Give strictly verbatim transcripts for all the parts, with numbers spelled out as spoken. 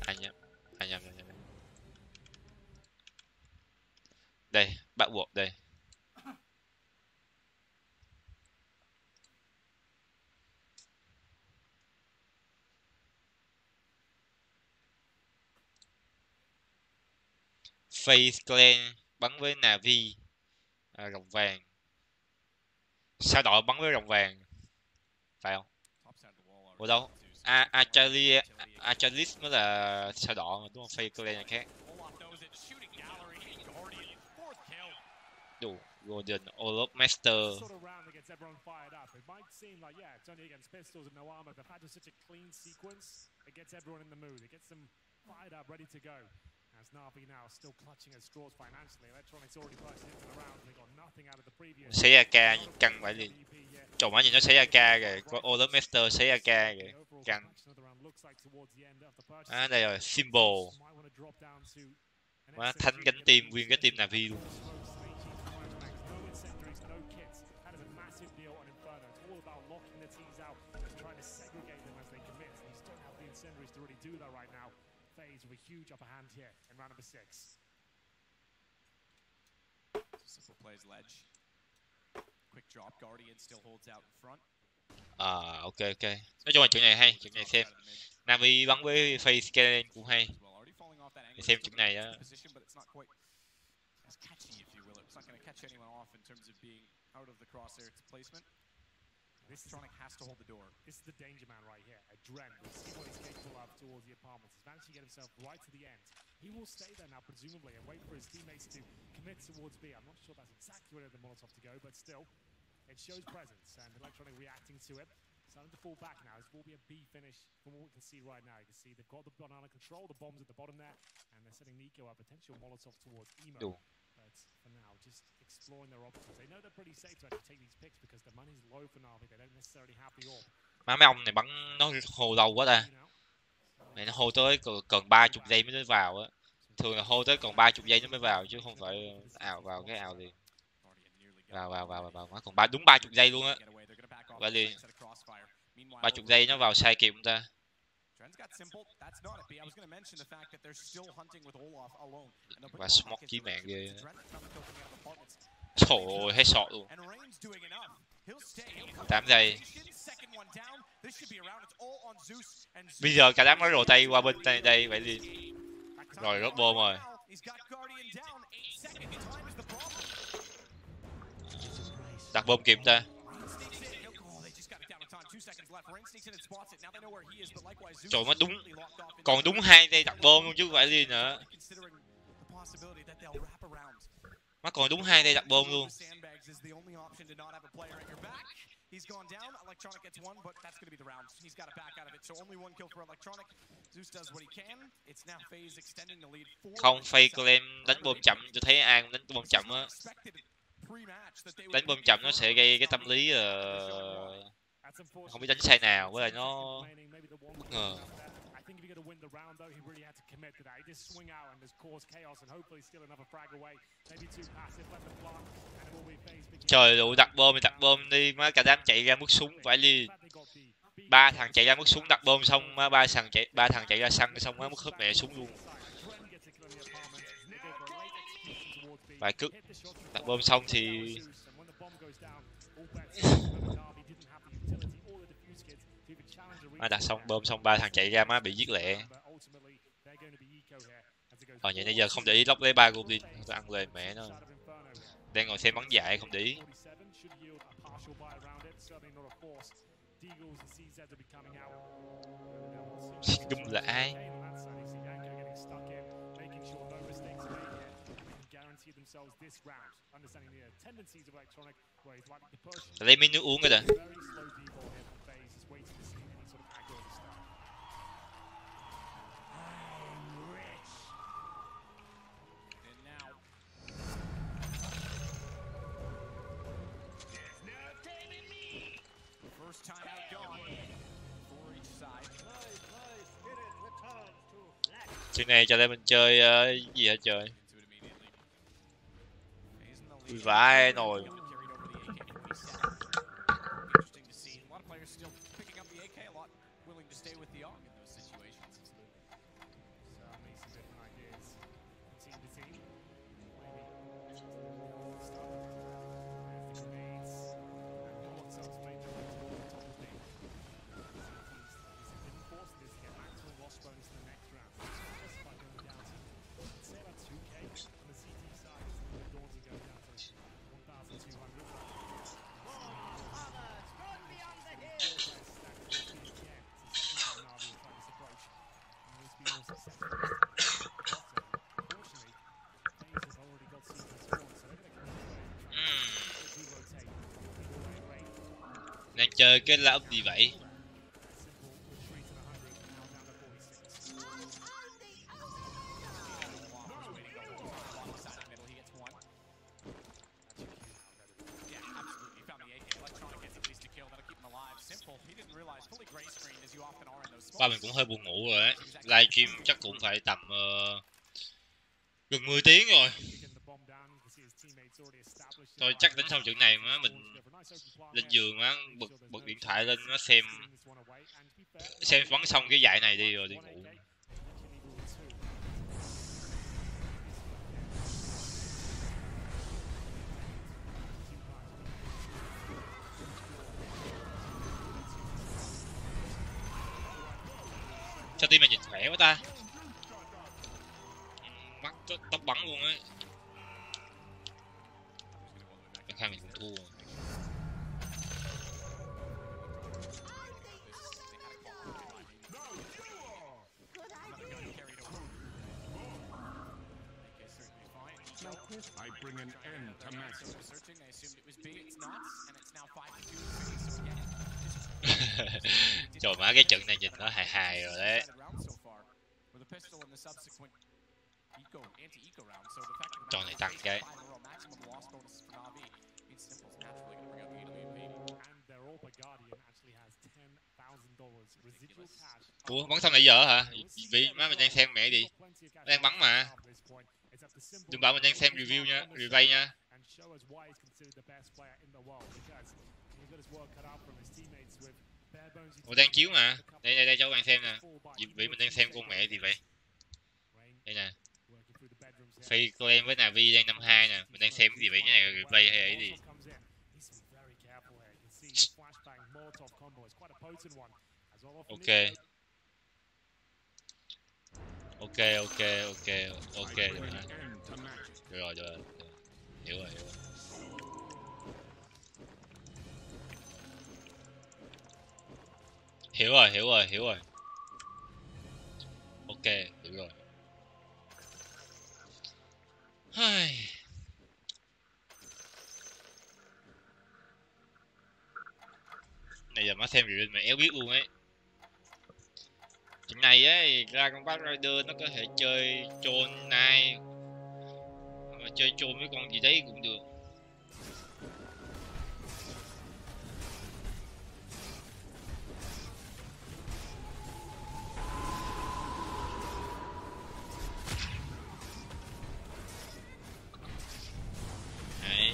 Ai nhầm, ai nhầm, nhầm, nhầm. Đây, bắt buộc đây. Face Clan bắn với Na'Vi, à, rồng vàng. Sao đội bắn với rồng vàng, phải không? Ủa đâu? A Achali Achalis mới là sao đỏ mà đúng không? Face Clan là khác. Đủ Golden Olaf Master. As Na'Vi now still clutching at straws financially. Electronics already bursting into the round. They got nothing out of the previous. Xấy a ca căng vậy liền. Trộn má nhìn nó xấy a ca kìa, có Olaf Master xấy a ca kìa, căng. À đây rồi, Symbol. Má thánh gánh team, nguyên cái team Na'Vi luôn. With a huge upper hand here in round number six. Simple plays ledge. Quick drop. Guardian still holds out in front. À ok ok. Nói chung là chuyện này hay, chuyện này xem. Na'Vi bắn với Face Scan cũng hay. Để xem chuyện này á. Electronic has to hold the door. This is the danger man right here. A Dren. We'll see what he's capable of towards the apartments. He's managed to get himself right to the end. He will stay there now, presumably, and wait for his teammates to commit towards B. I'm not sure that's exactly where the Molotov to go, but still, it shows presence, and Electronic reacting to it. Starting to fall back now. This will be a B finish from what we can see right now. You can see they've got the banana control, the bombs at the bottom there, and they're setting Nico a potential Molotov towards Emo. Đủ. But for now, just exploring their options. They know they're pretty safe to actually take these picks because the money's low for Na'Vi. They don't necessarily have the orb. Má mấy ông này bắn nó hồ lâu quá ta. Mày nó hô tới cần ba chục giây mới vào á. Thường là hô tới còn ba chục giây nó mới vào chứ không phải ảo vào cái ảo liền. Vào vào vào vào vào còn ba đúng ba chục giây luôn á. Vậy liền. ba chục giây nó vào sai kịp không ta? Và smoke chí mạng ghê. Trời ơi, hết sọt luôn. tám giây. Bây giờ cả đám nó rồ tay qua bên đây, đây vậy đi. Rồi rớt bom rồi. Đặt bom kịp ta. Trời má đúng. Còn đúng hai giây đặt bom luôn chứ phải đi nữa. Má còn đúng hai giây đặt bom luôn. He's gone down. Electronic gets one, but that's going to be the round. He's got to back out of it. So only one kill for Electronic. Zeus does what he can. It's now FaZe extending the lead. Không, FaZe Clan đánh bom chậm, tôi thấy ai cũng đánh bom chậm á. Đánh bom chậm nó sẽ gây cái tâm lý uh, không biết đánh sai nào, với lại nó bất ngờ. Trời ơi, đặt bom thì đặt bom đi, má cả đám chạy ra mất súng phải đi. Ba thằng chạy ra mất súng đặt bom xong má ba thằng chạy ba thằng chạy ra săn xong má mất hết mẹ súng luôn. Phải cức. Đặt bom xong thì má đặt xong bom xong ba thằng chạy ra má bị giết lẹ. Ờ vậy nãy giờ không để ý lóc lấy ba goblin, tôi ăn lời mẹ nó. Đang ngồi xem bắn dại không để ý. Đúng là ai? Lấy miếng nước uống cái đã. Chuyện này cho nên mình chơi uh, gì hả trời? Vui vãi nồi. chơi cái la up gì vậy? Ba mình cũng hơi buồn ngủ rồi ấy. Livestream chắc cũng phải tầm uh, gần mười tiếng rồi. Thôi chắc đến sau trận này má mình lên giường má bật bật điện thoại lên nó xem xem bắn xong cái giải này đi rồi đi ngủ. Sao team này nhìn khỏe quá ta? Mắt tóc bắn luôn ấy. Khai mình cũng thua. I bring an end to match. Trời má cái trận này nhìn nó hài hài rồi đấy. Trò này tăng cái. Ủa bắn xong nãy giờ hả? Vì má mình đang xem mẹ đi. Đang bắn mà. Đừng bảo mình đang xem review nha, replay nha. Ủa đang chiếu mà. Đây đây đây cho các bạn xem nè. Vì mình đang xem con mẹ gì vậy? Đây nè. Phi Clan với Navi đang năm hai nè. Mình đang xem cái gì vậy? Cái này là replay hay ấy gì? Ok. Ok ok ok ok rồi hả? Được rồi, được rồi. Hiểu rồi, hiểu rồi. Hiểu rồi, hiểu rồi, hiểu rồi. Ok, hiểu rồi. Này giờ mới xem review mà éo biết luôn ấy. Chuyện này ấy, ra con Back Rider nó có thể chơi Troll Knight mà chơi Troll với con gì đấy cũng được. Đấy.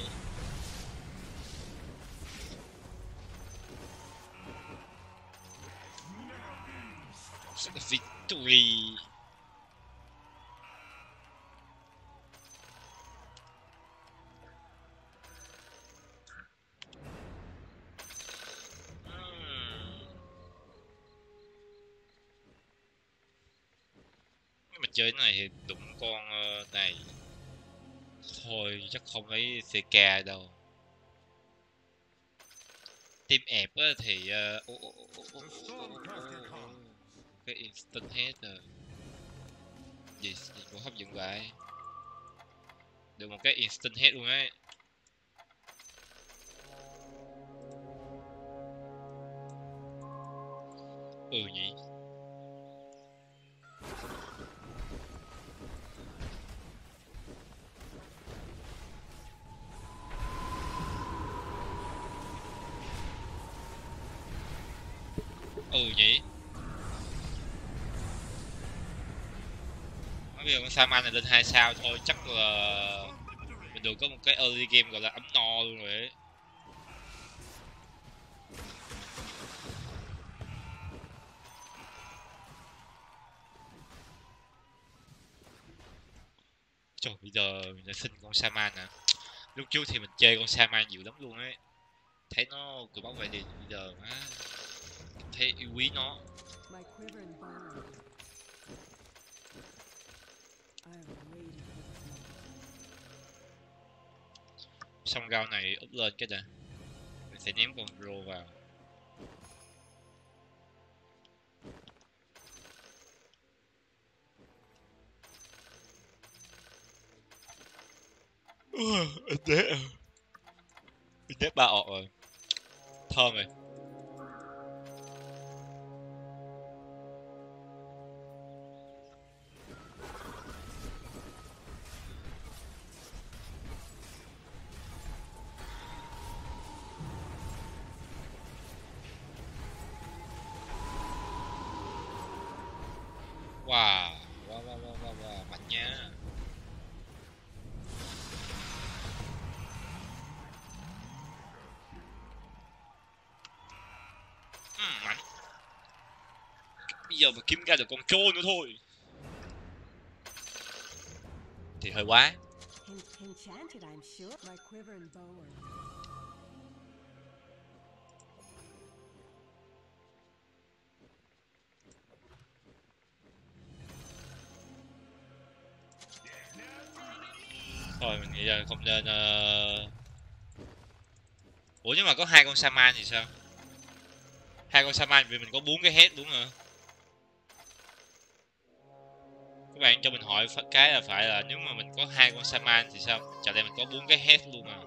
Victory. Nhưng mà chơi cái này thì đụng con uh, này thôi chắc không lấy xê ca đâu. Team ẹp á thì uh, oh, oh, oh, oh, oh, oh, oh. Cái instant head rồi gì, gì cũng hấp dẫn vậy. Được một cái instant head luôn ấy. Ừ nhỉ. Ừ nhỉ. Bây giờ con Saman này lên hai sao thôi chắc là mình được có một cái early game gọi là ấm no luôn rồi ấy. Trời, bây giờ mình đã xin con Saman nè. Lúc trước thì mình chơi con Saman nhiều lắm luôn ấy. Thấy nó cứ bảo vệ thì bây giờ má thấy yêu quý nó. Xong rau này úp lên cái đã. Mình sẽ ném con Ro vào. Đế đế ba ọt rồi. Thơm rồi. Bây giờ mà kiếm ra được con trâu nữa thôi thì hơi quá. Enchanted, I'm sure. My quiver and bow are... Thôi mình nghĩ là không nên uh... Ủa nhưng mà có hai con Saman thì sao? Hai con Saman vì mình có bốn cái head đúng hả? Các bạn cho mình hỏi cái là phải là nếu mà mình có hai con Saman thì sao? Chả lẽ mình có bốn cái head luôn à?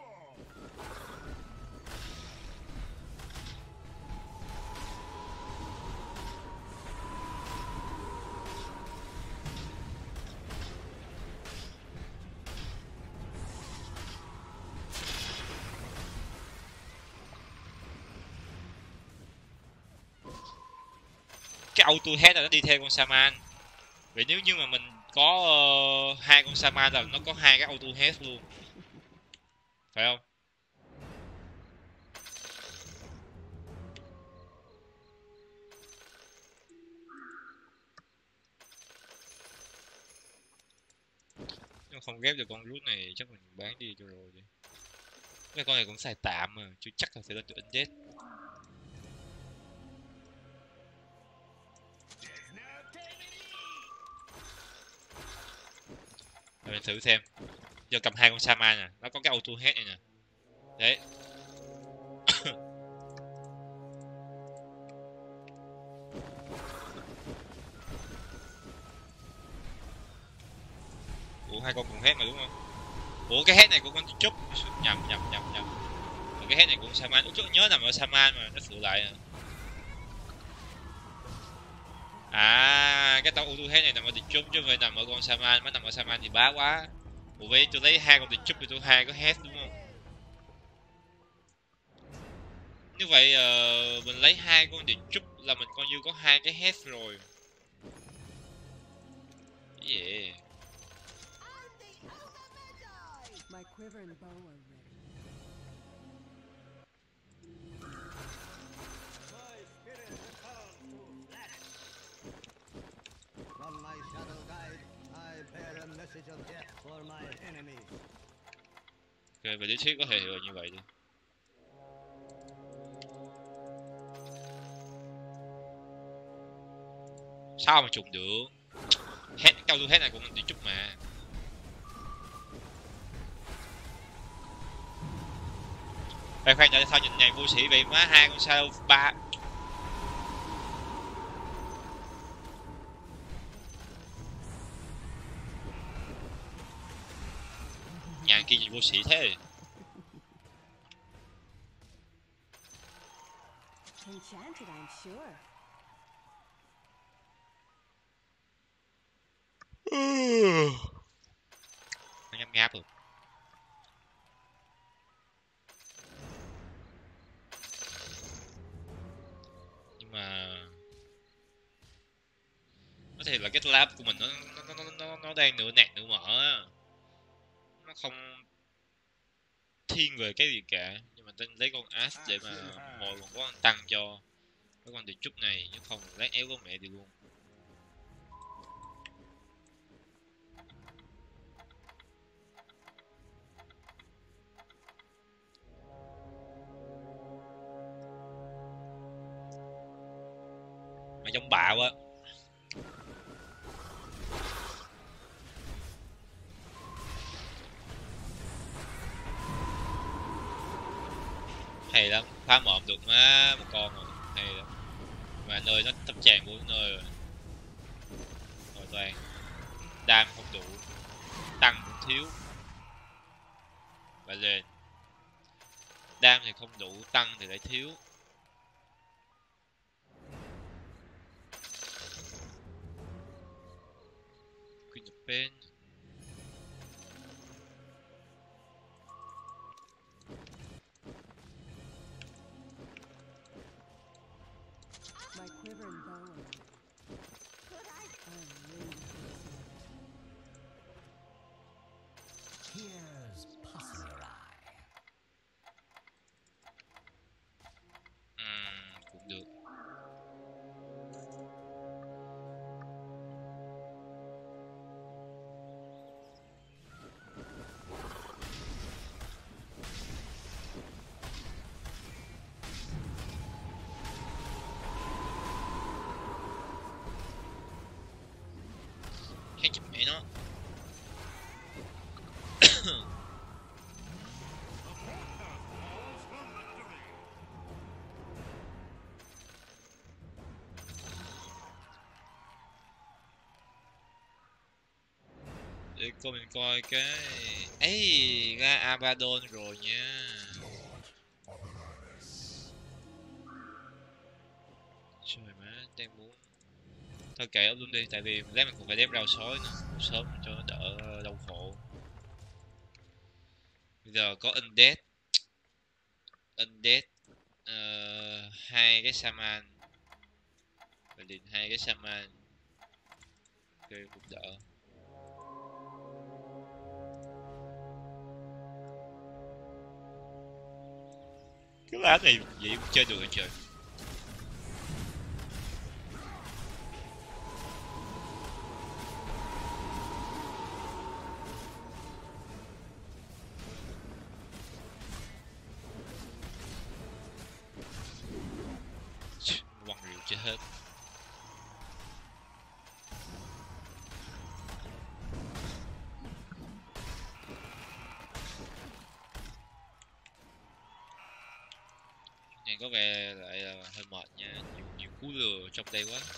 Cái auto head là nó đi theo con Saman. Vậy nếu như mà mình có uh, hai con Saman là nó có hai cái auto head luôn. Phải không? Nếu không ghép được con root này chắc mình bán đi cho rồi đi. Cái con này cũng xài tạm mà, chứ chắc là sẽ lên được undead. Mình thử xem. Giờ cầm hai con Saman nè, nó có cái auto head này nè. Đấy. Ủa hai con cùng head mà đúng không? Ủa cái head này của con Chúc nhầm nhầm nhầm nhầm. Ủa, cái head này của Saman, Ủa, nhớ nằm ở Saman mà nó phụ lại à. À cái tàu auto head này nằm ở địch Chúc chứ không phải nằm ở con Saman, mới nằm ở Saman thì bá quá. Ủa vậy tôi lấy hai con địch Chúc thì tôi hai có head đúng không? Như vậy uh, mình lấy hai con địch Chúc là mình coi như có hai cái head rồi. Yeah. My quiver and bow are ready. My spirit returns to flesh. From my shadow guide, I bear a message of death for my enemies. Ok, về lý thuyết có thể hiểu như vậy đi. Sao mà trùng được? Hết cao tu hết này cũng đi chút mà. Khoan khoan cho sao nhìn này vô sĩ vậy má, hai con sao ba. Nhà kia nhìn vô sĩ thế. Enchanted, I'm sure. Nó nhắm ngáp rồi. Nhưng mà có thể là cái lab của mình nó nó nó nó, nó đang nửa nạt nửa mở á. Nó không thiên về cái gì cả, nhưng mà tên lấy con Ash để mà hồi còn có tăng cho cái con địa trúc này, chứ không lát éo có mẹ đi luôn. Mà giống bạo á. Hay lắm, phá mộm được má một con rồi, hay lắm. Mà nơi nó thấp tràn bốn nơi rồi. Rồi toàn đam không đủ, tăng cũng thiếu. Và lên đam thì không đủ, tăng thì lại thiếu. Queen of Pain. My quiver and bow are ready. I'm waiting for this moment. Here's Passerai. Uhm, cũng được. Hết chụp mẹ nó. Để coi mình coi cái ấy ra Abaddon rồi nha. Trời má, đang muốn thôi kệ luôn đi, tại vì lát mình cũng phải đem rau sói nữa sớm cho nó đỡ đau khổ. Bây giờ có Undead, Undead uh, hai cái Saman, và liền hai cái Saman, ok cũng đỡ. Cái lá này vậy cũng chơi được hả trời. Quăng rượu chơi hết. Này có vẻ lại là hơi mệt nha, nhiều nhiều cú lừa trong đây quá.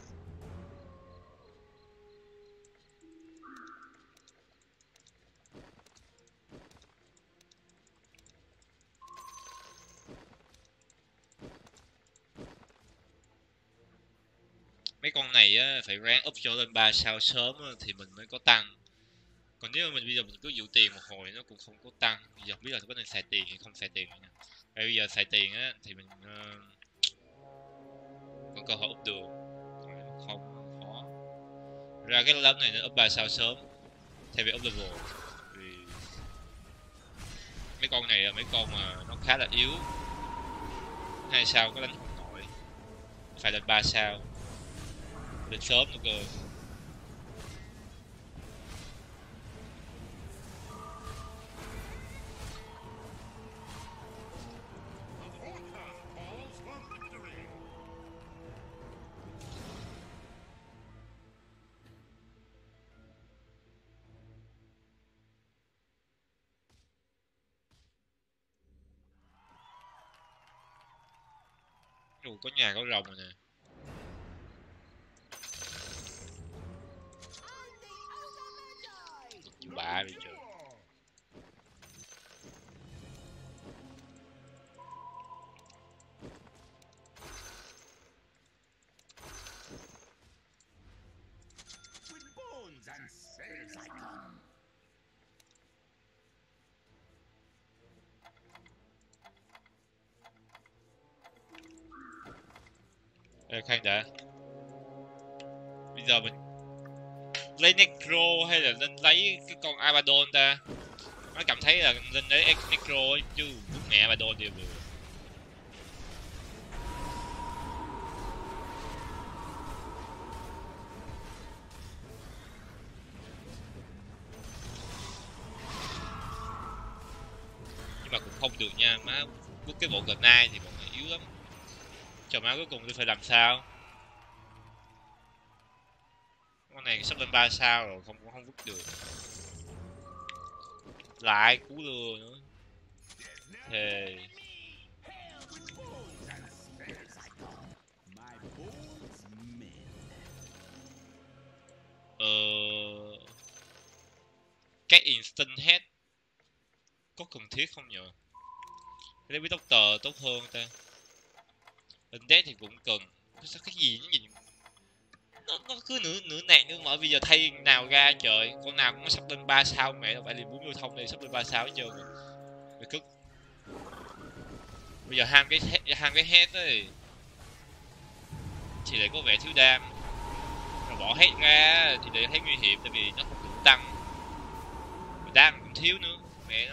Mấy con này á phải ráng up cho lên ba sao sớm á, thì mình mới có tăng. Còn nếu mà mình bây giờ mình cứ giữ tiền một hồi nó cũng không có tăng. Bây giờ không biết là có nên xài tiền hay không xài tiền nha. Bây giờ xài tiền á thì mình uh, có cơ hội up được, còn không khó. Ra cái lớp này nó up ba sao sớm thay vì up level, vì mấy con này là mấy con mà nó khá là yếu, hai sao có đánh không nổi, phải lên ba sao, lên sớm nữa cơ. Ủa, có nhà có rồng rồi nè. Chú bà đi trời. Ê, khoan đã. Bây giờ mình lấy Necro hay là lên lấy cái con Abaddon ta? Nó cảm thấy là lên lấy Necro ấy, chứ bút mẹ Abaddon đều được. Nhưng mà cũng không được nha, má bút cái bộ gần nai thì bọn này yếu lắm. Trời má, cuối cùng tôi phải làm sao? Con này sắp lên ba sao rồi, không cũng không vứt được. Lại cú lừa nữa. Thề. Ờ... Cái instant head có cần thiết không nhờ? Lấy với doctor tốt hơn ta. Undead thì cũng cần. Sao cái gì nó nhìn nó, nó cứ nửa nửa nạt nửa mở. Bây giờ thay nào ra trời, con nào cũng sắp lên ba sao mẹ, đâu phải liền bốn lưu thông đây sắp lên ba sao hết trơn rồi. Rồi cứ bây giờ ham cái ham cái head ấy thì lại có vẻ thiếu đam, rồi bỏ head ra thì lại thấy nguy hiểm, tại vì nó không đủ tăng, đam cũng thiếu nữa mẹ nó.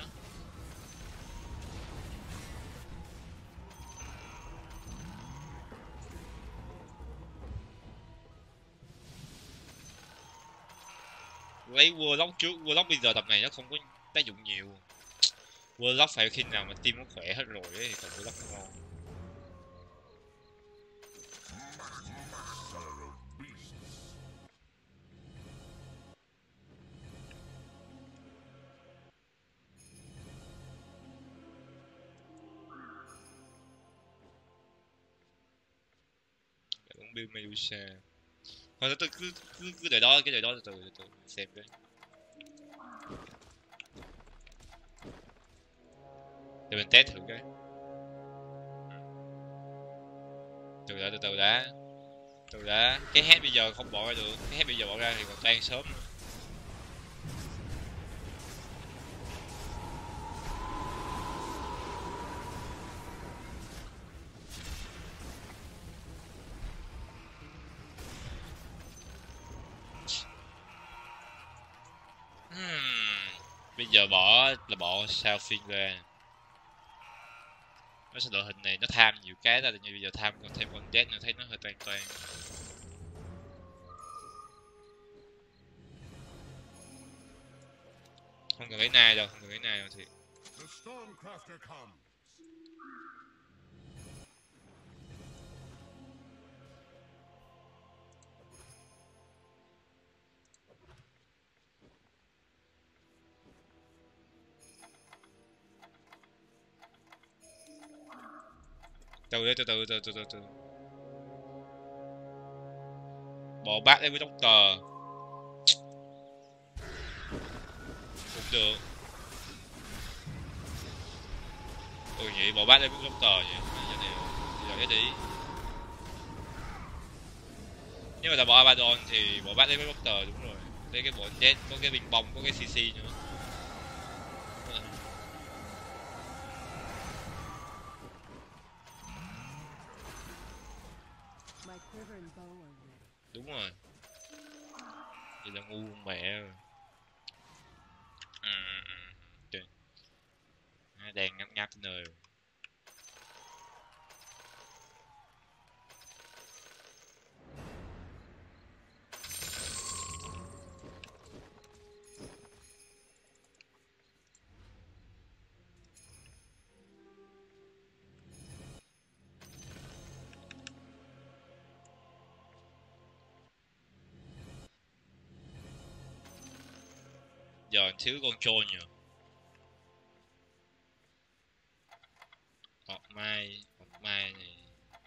Lấy Warlock trước, Warlock bây giờ tập này nó không có tác dụng nhiều. Warlock phải khi nào mà team nó khỏe hết rồi ấy, thì còn Warlock ngon. build Medusa. Thôi tôi cứ cứ cứ đợi đó, cái đợi đó từ từ từ từ xem cái. Để mình test thử cái. Từ đã từ từ đã. Từ đã. Cái head bây giờ không bỏ ra được, cái head bây giờ bỏ ra thì còn tan sớm nữa. Bây giờ bỏ là bỏ sao phiên ra. Nó sẽ đội hình này nó tham nhiều cái ra, như bây giờ tham còn thêm con Jet nữa thấy nó hơi toan toan. Không cần cái này đâu, không cần cái này đâu thì. Từ từ từ từ từ từ từ bỏ bát lên với Doctor cũng được. Ừ vậy bỏ bát lên với Doctor vậy giờ này giờ cái đi. Nếu mà ta bỏ Abaddon thì bỏ bát lên với Doctor đúng rồi. Lấy cái bọn Jet có cái bình bông có cái xê xê nữa. Đúng rồi. Vậy là ngu mẹ rồi. Ừ, ừ, ừ. Đang ngáp ngáp nơi rồi. Giờ thiếu con trôn nhờ. Ngọc Mai, Ngọc Mai này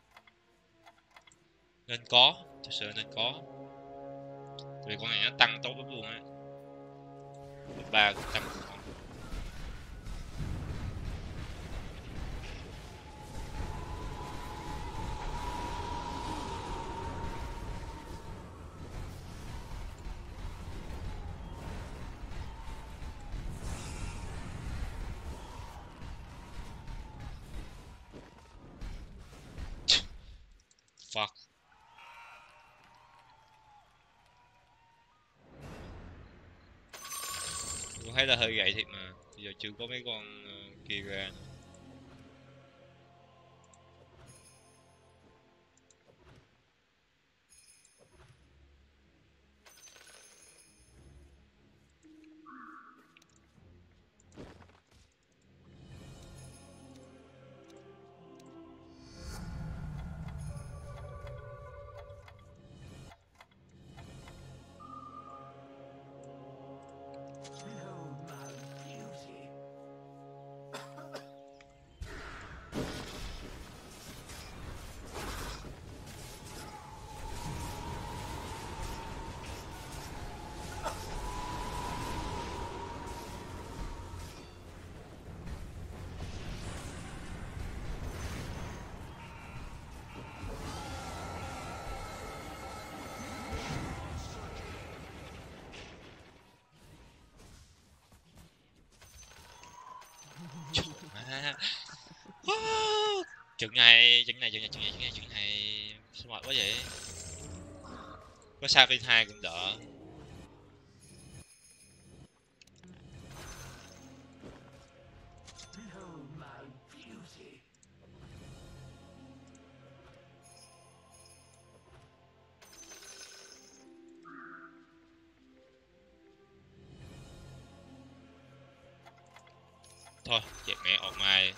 nên có, thật sự nên có. Vì con này nó tăng tốt lắm luôn á. Ba cũng tăng cũng không. Fuck. Tôi thấy là hơi gậy thiệt mà. Bây giờ chưa có mấy con uh, kia ra nữa. Trận này, trận này, trận này, trận này, trận này, trận này sao mệt quá vậy? Có sao bên hai cũng đỡ. Thôi, dẹp mẹ ọt mai.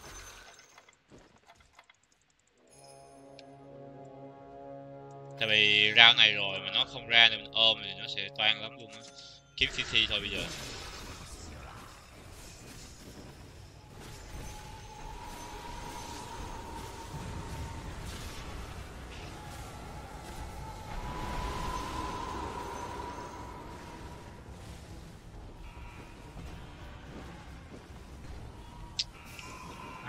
Tại vì round này rồi mà nó không ra nên mình ôm thì nó sẽ toan lắm luôn á. Kiếm xê xê thôi bây giờ.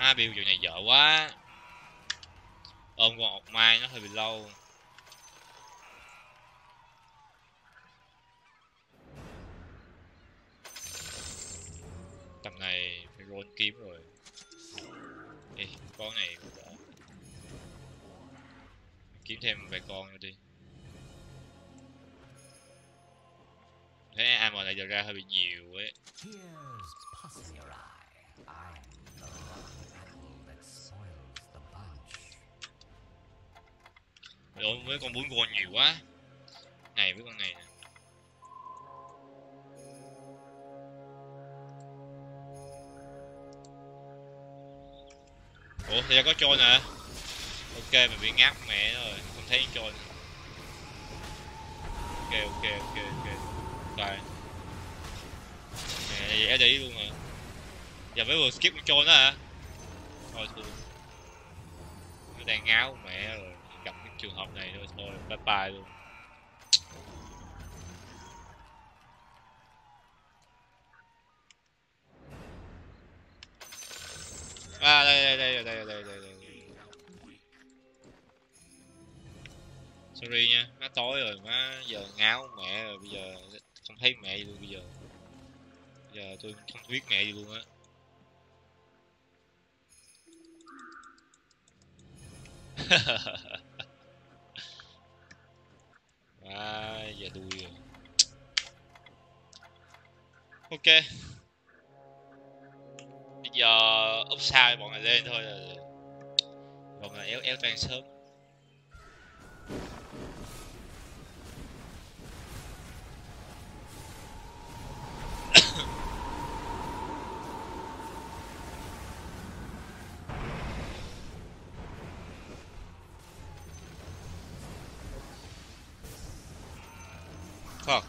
À, build chuyện này dở quá. Ôm con ọc mai nó hơi bị lâu. Tầm này phải roll kiếm rồi. Ê, con này cũng đỡ. Kiếm thêm vài con nữa đi. Thế am này giờ ra hơi bị nhiều ấy. Ủa, với con bún con nhiều quá. Này với con này nè. Ủa thì ra có trôn hả? Ok, mình bị ngáp mẹ rồi, không thấy trôn. Ok ok ok ok. Rồi. Mẹ dễ đi luôn hả? Giờ mới vừa skip con trôn đó hả? Thôi thôi. Nó đang ngáo mẹ rồi, gặp cái trường hợp này thôi thôi, bye bye luôn. À đây đây đây đây đây đây đây. Sorry nha, nó tối rồi má, giờ ngáo mẹ rồi, bây giờ không thấy mẹ gì luôn bây giờ. Bây giờ tôi không biết mẹ gì luôn á. À, giờ đuôi rồi. Ok. Bây giờ úp sao bọn này lên thôi là bọn này éo éo tan sớm. Fuck.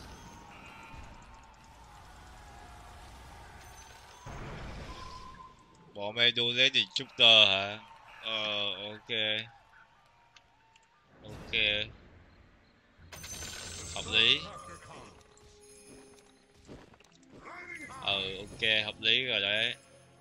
Bọn mày đu lấy thì chút tơ hả? Ờ, ok. Ok. Hợp lý. Ờ, ok, hợp lý rồi đấy.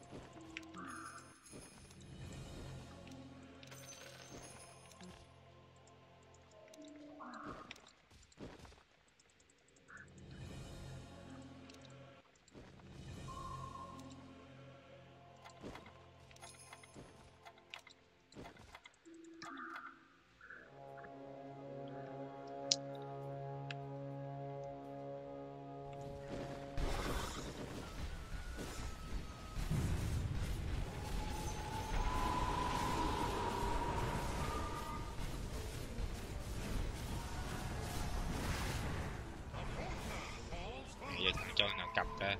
Giờ cho nào cầm ra.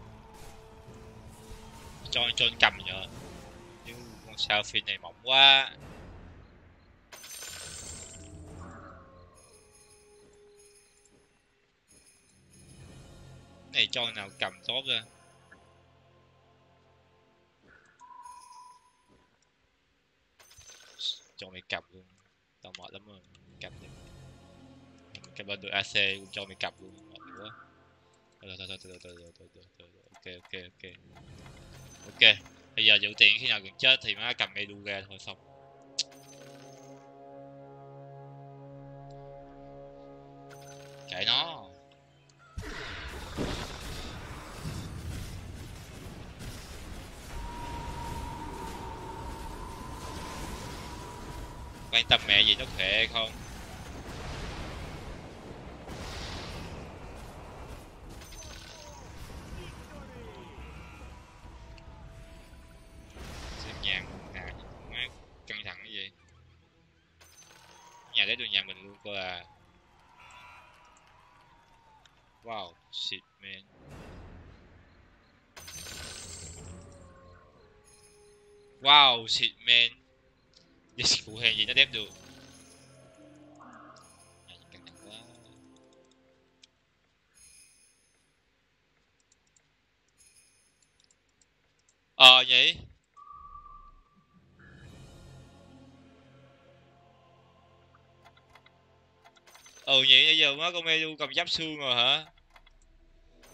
Cho cho cầm nhờ. Nhưng con sao phi này mỏng quá. Này cho nào cầm tốt ra. Cho mày cầm luôn. Tao mệt lắm rồi. Cầm đi. Cầm lên được a xê cũng cho mày cầm luôn. Mệt quá. Thôi thôi thôi thôi thôi thôi thôi thôi. Ok ok ok. Ok. Bây giờ dự tiện khi nào gần chết thì má cầm Edu ra thôi xong. Kệ nó. Quan tâm mẹ gì nó khỏe hay không? Nhà nhà má căng thẳng cái gì? Nhà để được nhà mình luôn cơ à. Wow, shit man. Wow, shit man. Yes, phụ hàng gì nó đép được. Nhà căng thẳng quá. Ờ nhỉ? Ừ nhỉ, bây giờ má con Medu cầm giáp xương rồi hả?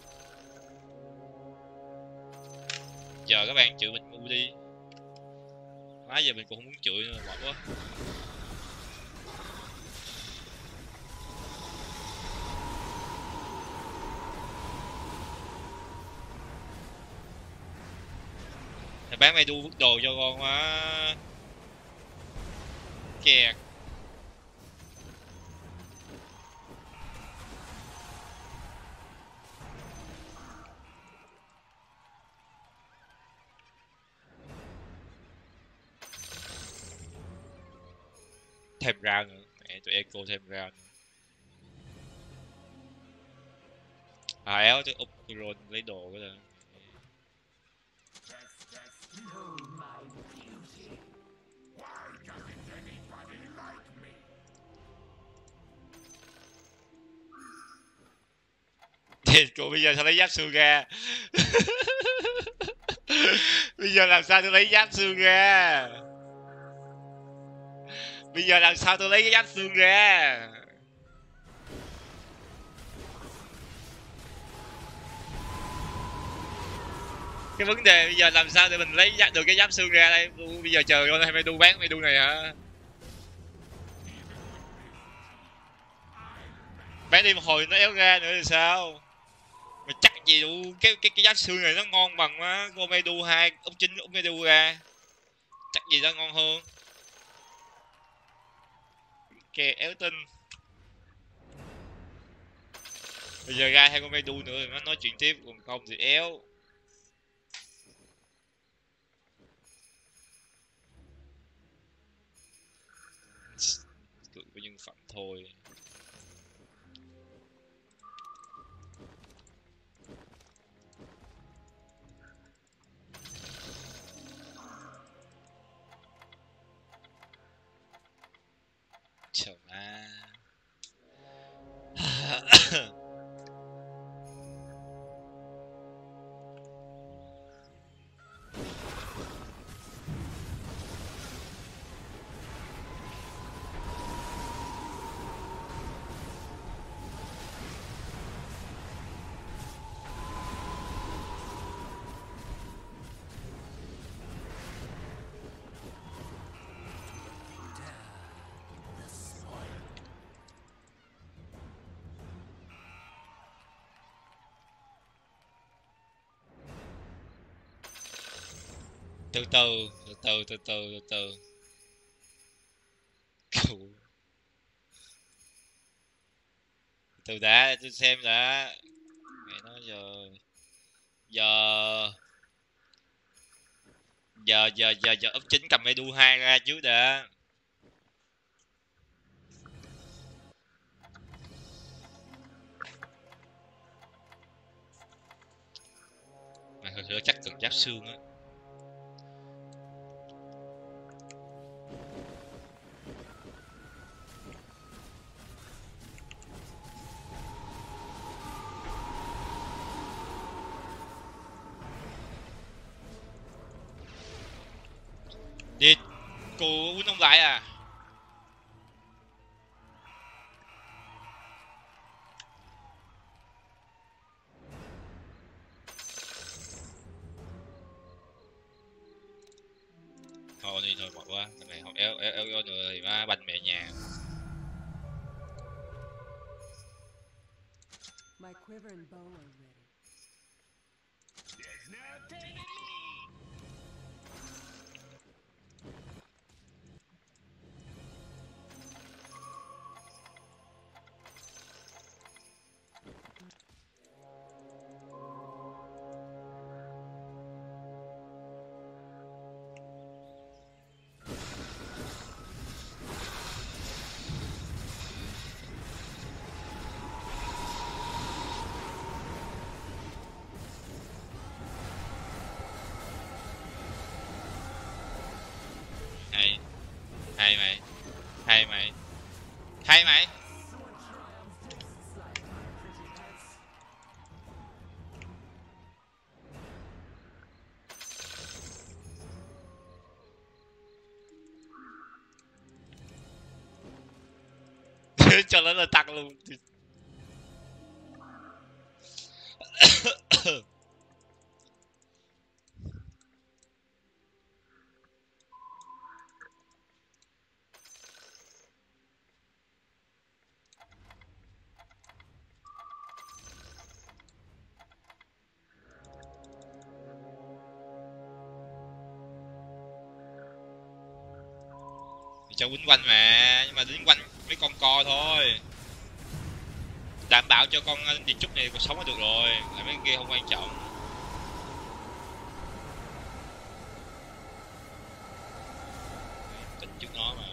Giờ các bạn chịu mình ngu đi. Má giờ mình cũng không muốn chửi nữa, mệt quá. Mày bán mày đu vứt đồ cho con má. Kẹt. Thêm ra nữa, mẹ tụi eco thêm ra nữa. À éo tới úp drone lấy đồ cái đó. Thì cô bây giờ sao lấy giáp xương ra? Bây giờ làm sao tôi lấy giáp xương ra? Bây giờ làm sao tôi lấy cái giáp xương ra? Cái vấn đề bây giờ làm sao để mình lấy được cái giáp xương ra đây? Bây giờ chờ con hay mày đu bán mày đu này hả? Bán đi một hồi nó éo ra nữa thì sao? Mà chắc gì đủ cái cái cái giáp xương này nó ngon bằng á con mày đu hai ông chính ông mày đu ra. Chắc gì nó ngon hơn. Kè éo tinh. Bây giờ ra hai con mày đu nữa thì nó nói chuyện tiếp, còn không thì éo. Tụi có nhân phẩm thôi. Trời má. Từ từ, từ từ, từ từ, từ từ. Từ đã, tôi xem đã. Mẹ nói giờ giờ giờ giờ giờ giờ ấp chính cầm Edu hai ra trước đã. Mà thật sự chắc cần giáp xương á. Đi, cô uống ông lại à? Thôi đi thôi, mệt quá, cái này không éo éo éo, éo nữa thì má banh mẹ nhà. My quiver and bow are ready. Hay, hay mày, hay mày, hay mày. Cho nó là tăng luôn. Cho quýnh quanh mà, nhưng mà quýnh quanh mấy con co thôi. Đảm bảo cho con địa trúc này còn sống là được rồi, lại mấy kia không quan trọng. Tính trước nó mà.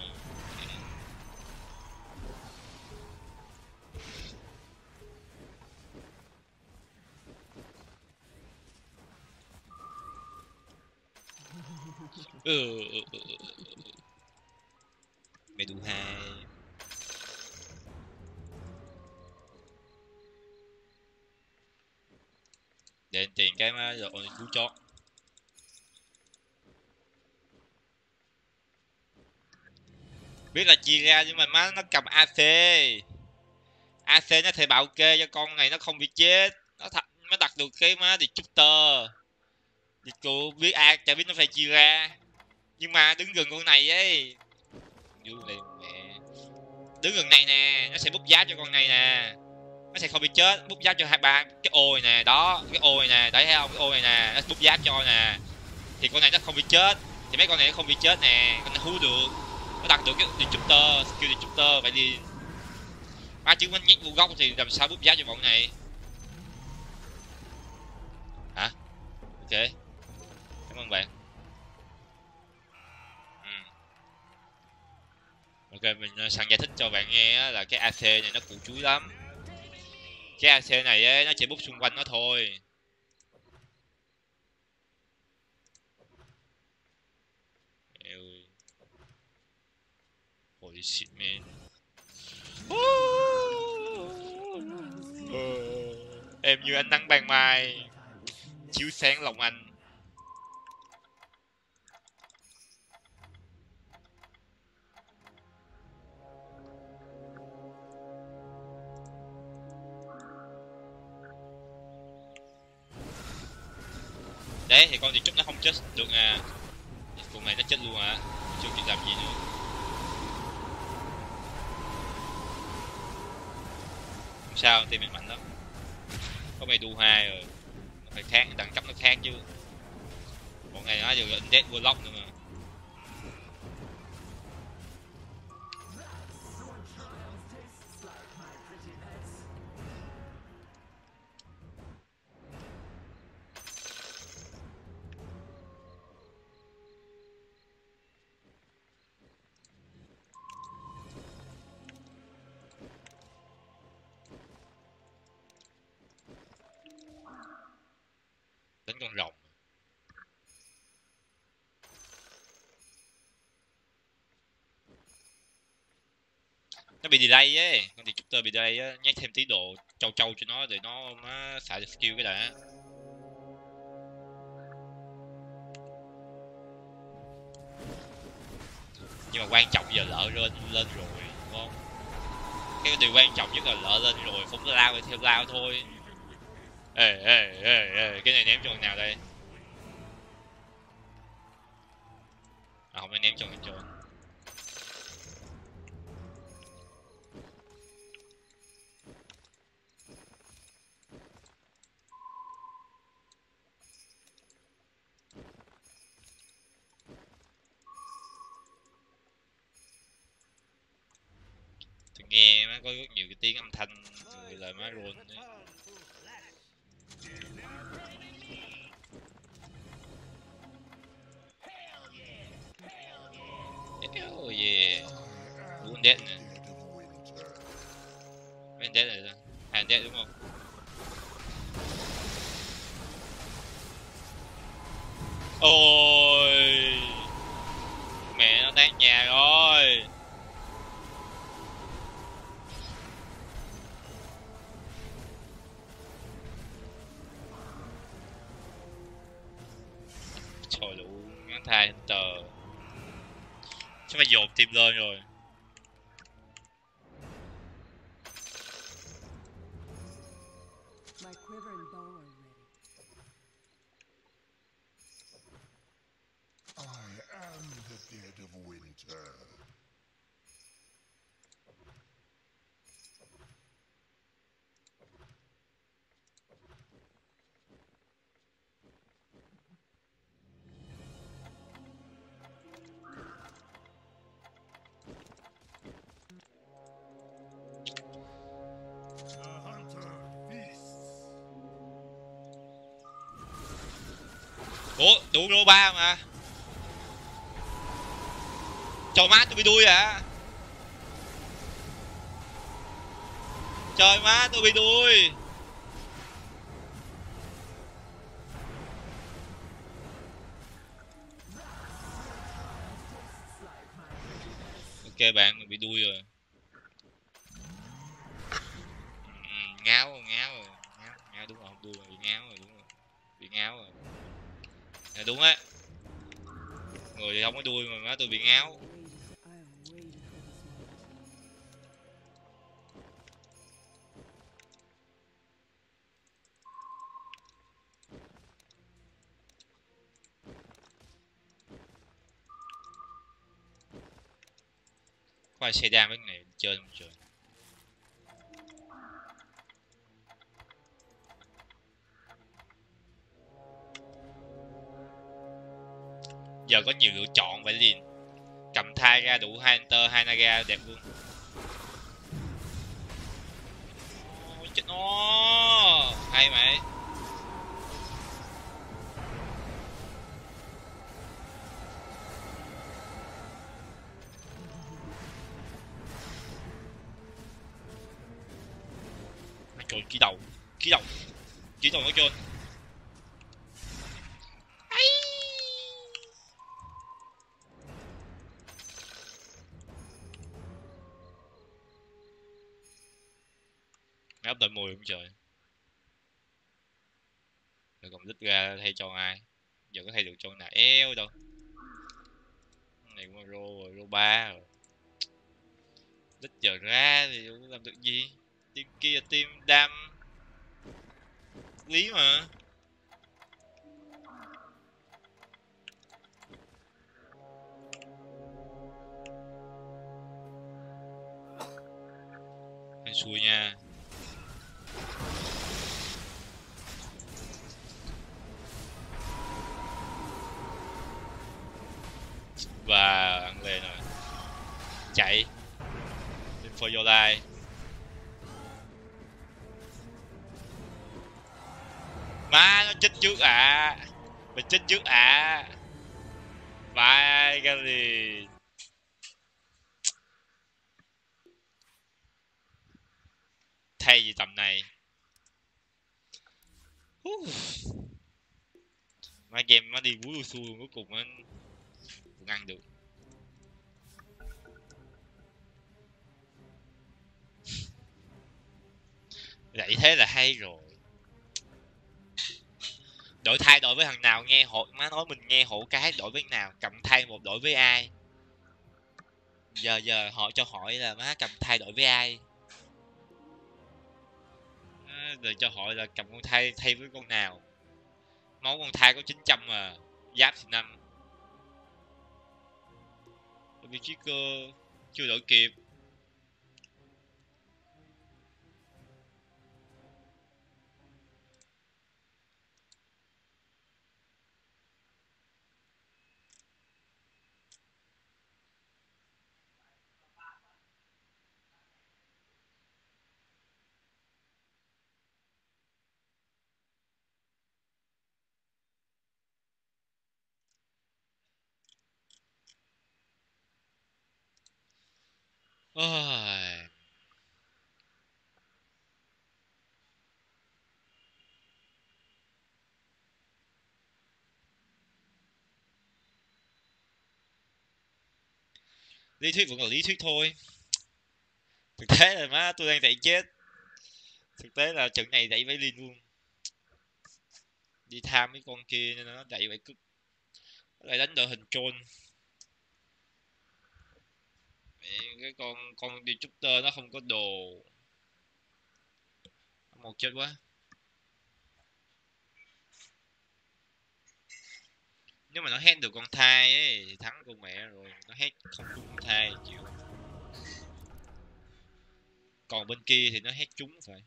Ừ, ừ, ừ, ừ. Mày đủ hai. Để tiền cái má rồi cú chót. Biết là chia ra nhưng mà má nó cầm a xê. a xê nó thể bảo kê cho con này nó không bị chết. Nó thật nó đặt được cái má Disruptor. Thì cô biết ai chả biết nó phải chia ra. Nhưng mà đứng gần con này ấy. Đứng đây mẹ. Đứng gần này nè, nó sẽ bút giáp cho con này nè. Nó sẽ không bị chết, bút giáp cho hai ba cái ô này nè, đó, cái ô này nè, thấy không? Cái ô này nè, nó bút giáp cho nè. Thì con này nó không bị chết. Thì mấy con này nó không bị chết nè, con nó hú được. Nó đặt được cái Disruptor, skill Disruptor vậy đi. Má chứ nó nhét vô góc thì làm sao bút giáp cho bọn này. Hả? Ok. Cảm ơn bạn. Ừ. Ok, mình sẵn giải thích cho bạn nghe là cái a xê này nó cụ chuối lắm. Cái a xê này ấy, nó chỉ bút xung quanh nó thôi. Holy shit man. Em như ánh nắng ban mai chiếu sáng lòng anh. Đấy thì con thì chút nó không chết được à. Con này nó chết luôn à. Chưa kịp làm gì nữa. Không sao, team mình mạnh lắm. Có mày đu hai rồi. Phải khác, đẳng cấp nó khác chứ. Bọn này nó vừa Undead Warlock nữa mà. Đánh con rồng. Nó bị delay ấy, con Disruptor bị delay á, nhét thêm tí độ trâu trâu cho nó để nó nó xài được skill cái đã. Nhưng mà quan trọng giờ lỡ lên lên rồi, đúng không? Cái điều quan trọng nhất là lỡ lên rồi, không lao thì theo lao thôi. Ê ê ê ê, cái này ném cho con nào đây? À không, phải ném cho con cho. Tôi nghe má có rất nhiều cái tiếng âm thanh từ lời má roll đấy. Oh yeah. Undead nè. Undead này ra. Undead đúng không? Ôi. Mẹ nó tán nhà rồi. Trời đủ ngắn thai Hunter. Chắc phải dồn team lên rồi. My quiver and bow are ready. I am the dead of winter. Ủa đủ rô ba mà. Trời má tôi bị đuôi à. Trời má tôi bị đuôi. Ok bạn, mình bị đuôi rồi. Ừ, ngáo rồi, ngáo rồi. Ngáo, ngáo đúng rồi, không đuôi mà bị ngáo rồi, đúng rồi. Bị ngáo rồi. Là đúng á. Người thì không có đuôi mà má tôi bị ngáo. Có ai xe đam với cái này chơi không trời. Giờ có nhiều lựa chọn vậy liền. Cầm thai ra đủ hai Hunter, hai Naga đẹp luôn. Ôi chết nó. Hay mày. Trời kỹ đầu. Kỹ đầu. Kỹ đầu nó trơn. Mày ấp đợi mùi không trời. Rồi còn lít ra thay cho ai. Giờ có thay được cho nào eo đâu. Này cũng là rô rồi, rô ba rồi. Lít giờ ra thì không làm được gì. Team kia team đam lý mà. Anh xui nha. Và ăn lên rồi. Chạy. Lên for your life. Má nó chết trước à. Mình chết trước à. Bye Gary. Thay gì tầm này. Má game nó đi vui xui cuối cùng nó cũng ăn được. Vậy thế là hay rồi. Đổi thay đổi với thằng nào nghe hộ. Má nói mình nghe hộ cái đổi với nào. Cầm thay một đổi với ai. Giờ giờ họ cho hỏi là má cầm thay đổi với ai. À, rồi cho hỏi là cầm con thay thay với con nào. Máu con thai có chín trăm mà. Giáp thì năm. Vì chiếc cơ chưa đổi kịp. Ôi. Lý thuyết vẫn là lý thuyết thôi. Thực tế là má tôi đang chạy chết. Thực tế là trận này đẩy với Linh luôn. Đi tham mấy con kia nên nó đẩy vậy cứt. Lại đánh đội hình troll. Cái con con đi Jupiter nó không có đồ. Một chết quá. Nếu mà nó hết được con thai ấy thì thắng con mẹ rồi. Nó hết không trúng con thai chịu. Còn bên kia thì nó hết trúng phải.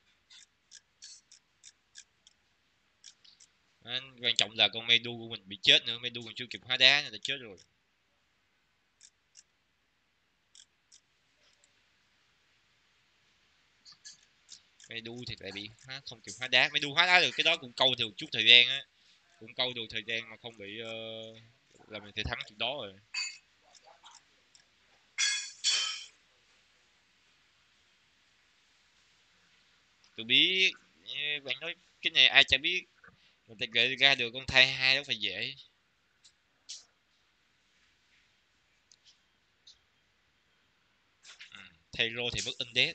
À, quan trọng là con Medu của mình bị chết nữa. Medu còn chưa kịp hóa đá nên đã chết rồi. Medu thì lại bị hóa, không kịp hóa đá. Medu hóa đá được cái đó cũng câu được chút thời gian á. cũng câu được thời gian mà không bị uh, là mình sẽ thắng chuyện đó rồi. Tôi biết, bạn nói cái này ai chả biết, người ta gửi ra được con thai hai đó phải dễ. Ừ, thay rô thì mất undead.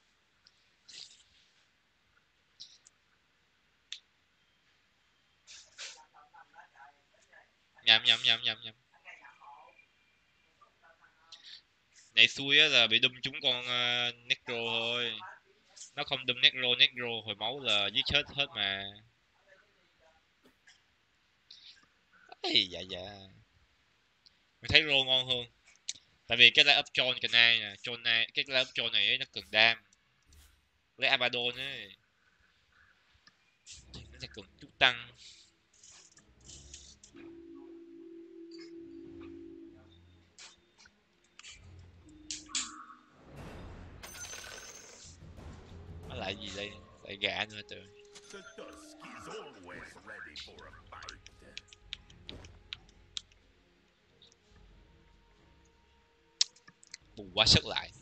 Nhầm nhầm nhầm nhầm nhầm. Này xui á là bị đâm trúng con uh, Necro thôi. Nó không đâm Necro, Necro hồi máu là giết chết hết mà. Ây dạ dạ. Mình thấy rô ngon hơn. Tại vì cái line up John cái này nè, John này, cái line up John này ấy, nó cần đam. Lấy Abaddon ấy. Nó sẽ cần chút tăng. Nó lại gì đây? Lại gã nữa trời. The Dusk is always ready for a fight. Bù quá sức lại.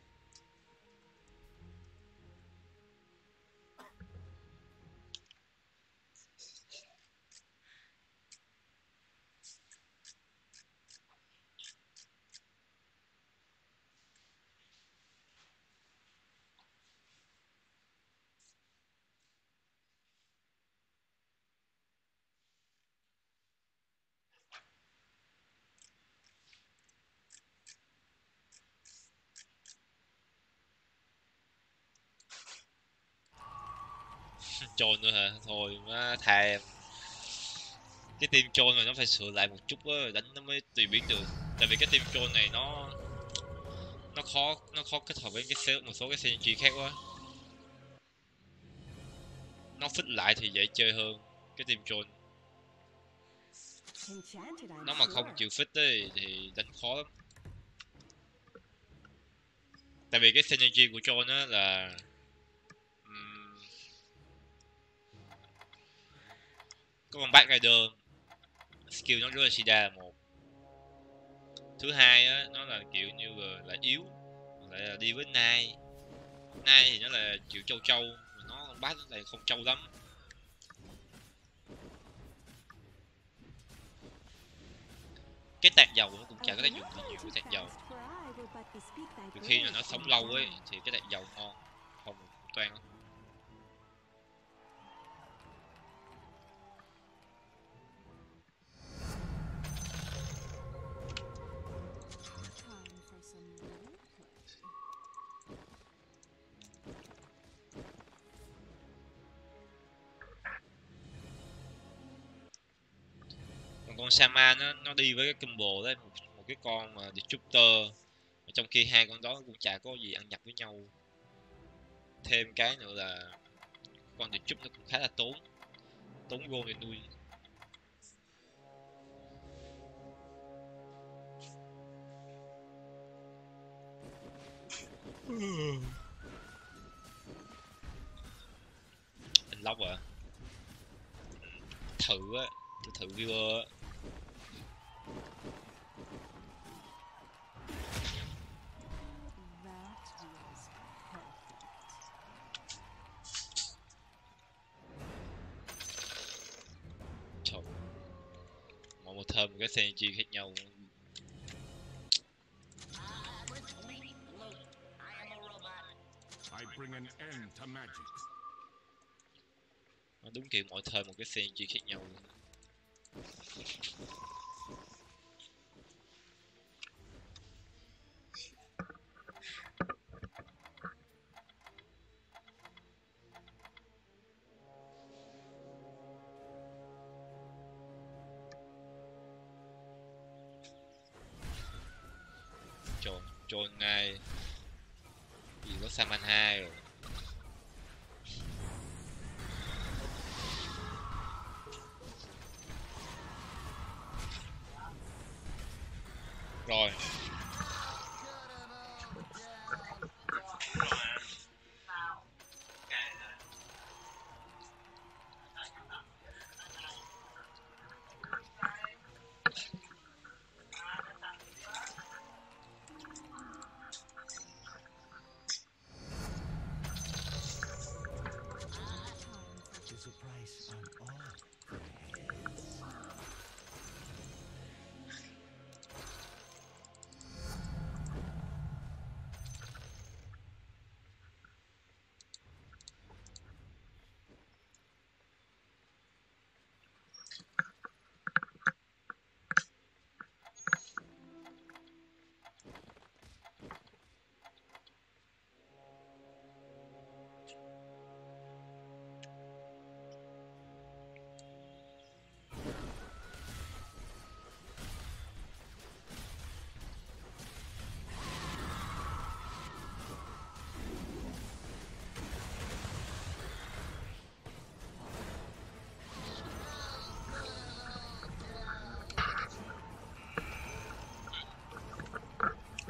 Trôn nữa hả? Thôi má tha em. Cái team trôn này nó phải sửa lại một chút á, đánh nó mới tùy biến được. Tại vì cái team trôn này nó nó khó nó khó kết hợp với cái một số cái synergy khác quá. Nó fit lại thì dễ chơi hơn cái team trôn. Nó mà không chịu fit ấy, thì đánh khó lắm. Tại vì cái synergy của trôn á là um, có con Bat Rider, skill nó rất là sida là một. Thứ hai á, nó là kiểu như là, là yếu, lại là đi với Nai. Nai thì nó là kiểu châu châu, mà nó con Bat lại không châu lắm. Cái tạt dầu nó cũng chả có tác dụng gì nhiều cái tạt dầu. Từ khi là nó sống lâu ấy thì cái tạt dầu ngon, không toan lắm. Con Sama nó nó đi với cái combo đấy, một, một cái con mà Disruptor, trong khi hai con đó cũng chả có gì ăn nhập với nhau. Thêm cái nữa là con Disrupt nó cũng khá là tốn tốn gold để nuôi. Anh Lóc à? Thử á, tôi thử viewer á. Trời, mỗi một thơm một cái synergy khác nhau. I bring an end to magic. Nó đúng kiểu mỗi thơm một cái synergy khác nhau. Trồn, trồn này gì có Saman hai rồi. Rồi.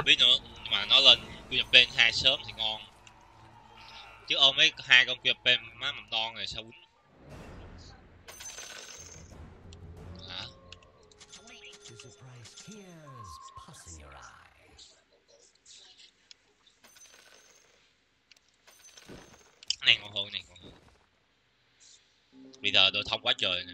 Biết nữa, mà nó lên quy nhập bên hai sớm thì ngon. Chứ ôm mấy hai con quy nhập bên má mầm non này sao quýnh. Hả? Này ngon hơn, này ngon hơn. Bây giờ tôi thông quá trời nè.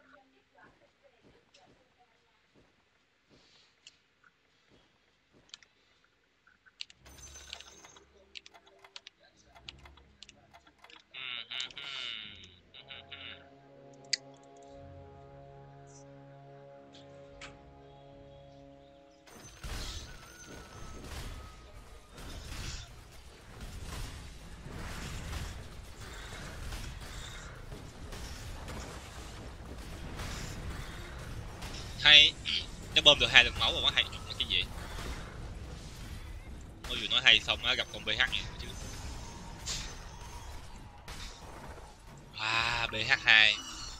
Hay nó bơm được hai lần máu rồi, quá hay. Cái gì ôi dù nó hay xong nó gặp con bê hát vậy chứ. À bê hát hai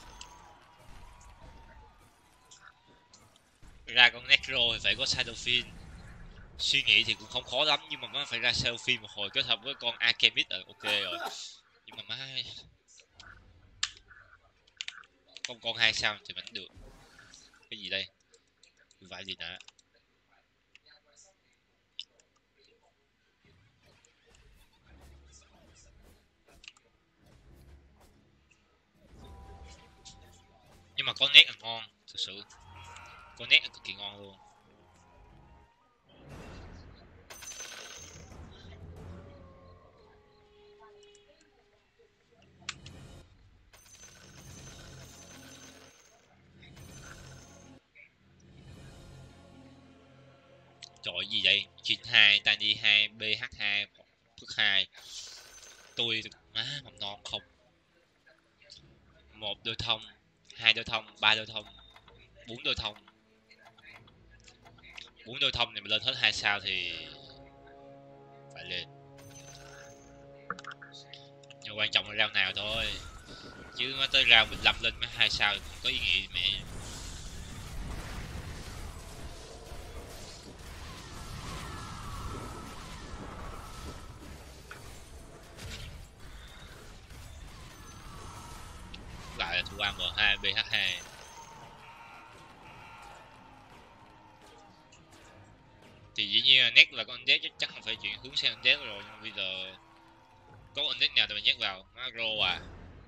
ra con Necro thì phải có Shadowfiend. Suy nghĩ thì cũng không khó lắm, nhưng mà nó phải ra Shadowfiend một hồi kết hợp với con Alchemist là ok rồi. Nhưng mà má không con hai sao thì vẫn được. Cái gì đây? Vải gì nữa? Nhưng mà con nét là ngon, thực sự. Con nét là cực kỳ ngon luôn. Trời gì vậy? chín hai, Tiny hai, bê hát hai, Phước hai. Tôi má mầm non không. Một đôi thông, hai đôi thông, ba đôi thông, bốn đôi thông. Bốn đôi thông này mà lên hết hai sao thì phải lên. Nhưng quan trọng là round nào thôi. Chứ nó tới round mười lăm lên mấy hai sao thì không có ý nghĩa mẹ. Lại là thủ A M hai, bê hát hai. Thì dĩ nhiên là nét là con undead chắc chắn là phải chuyển hướng sang undead rồi, nhưng bây giờ có undead nào thì mình nhét vào, nó rô à.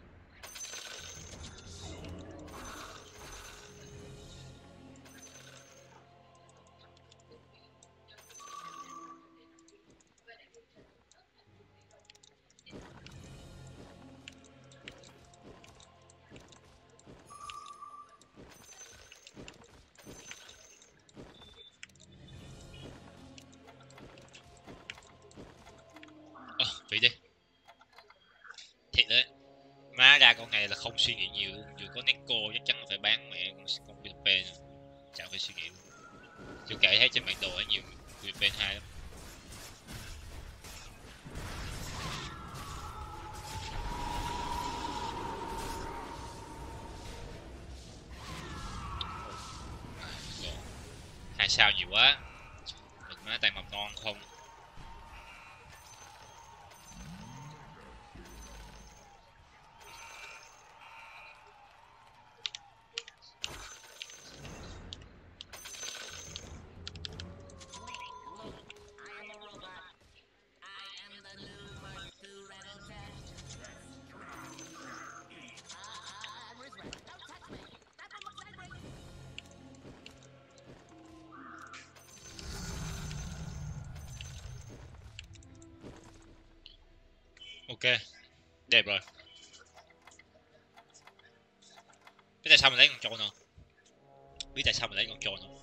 Ờ, vậy đi. Thiệt đấy. Má ra con này là không suy nghĩ nhiều luôn. Dù có Neko chắc chắn là phải bán mẹ con con pê pê nữa. Chẳng phải suy nghĩ luôn. Chưa kể thấy trên bản đồ ấy nhiều pê pê hai lắm. Hai sao nhiều quá. Mình má tay mầm non không. Ok, đẹp rồi. Biết tại sao mình lấy con trồn không? Biết tại sao mình lấy con trồn không?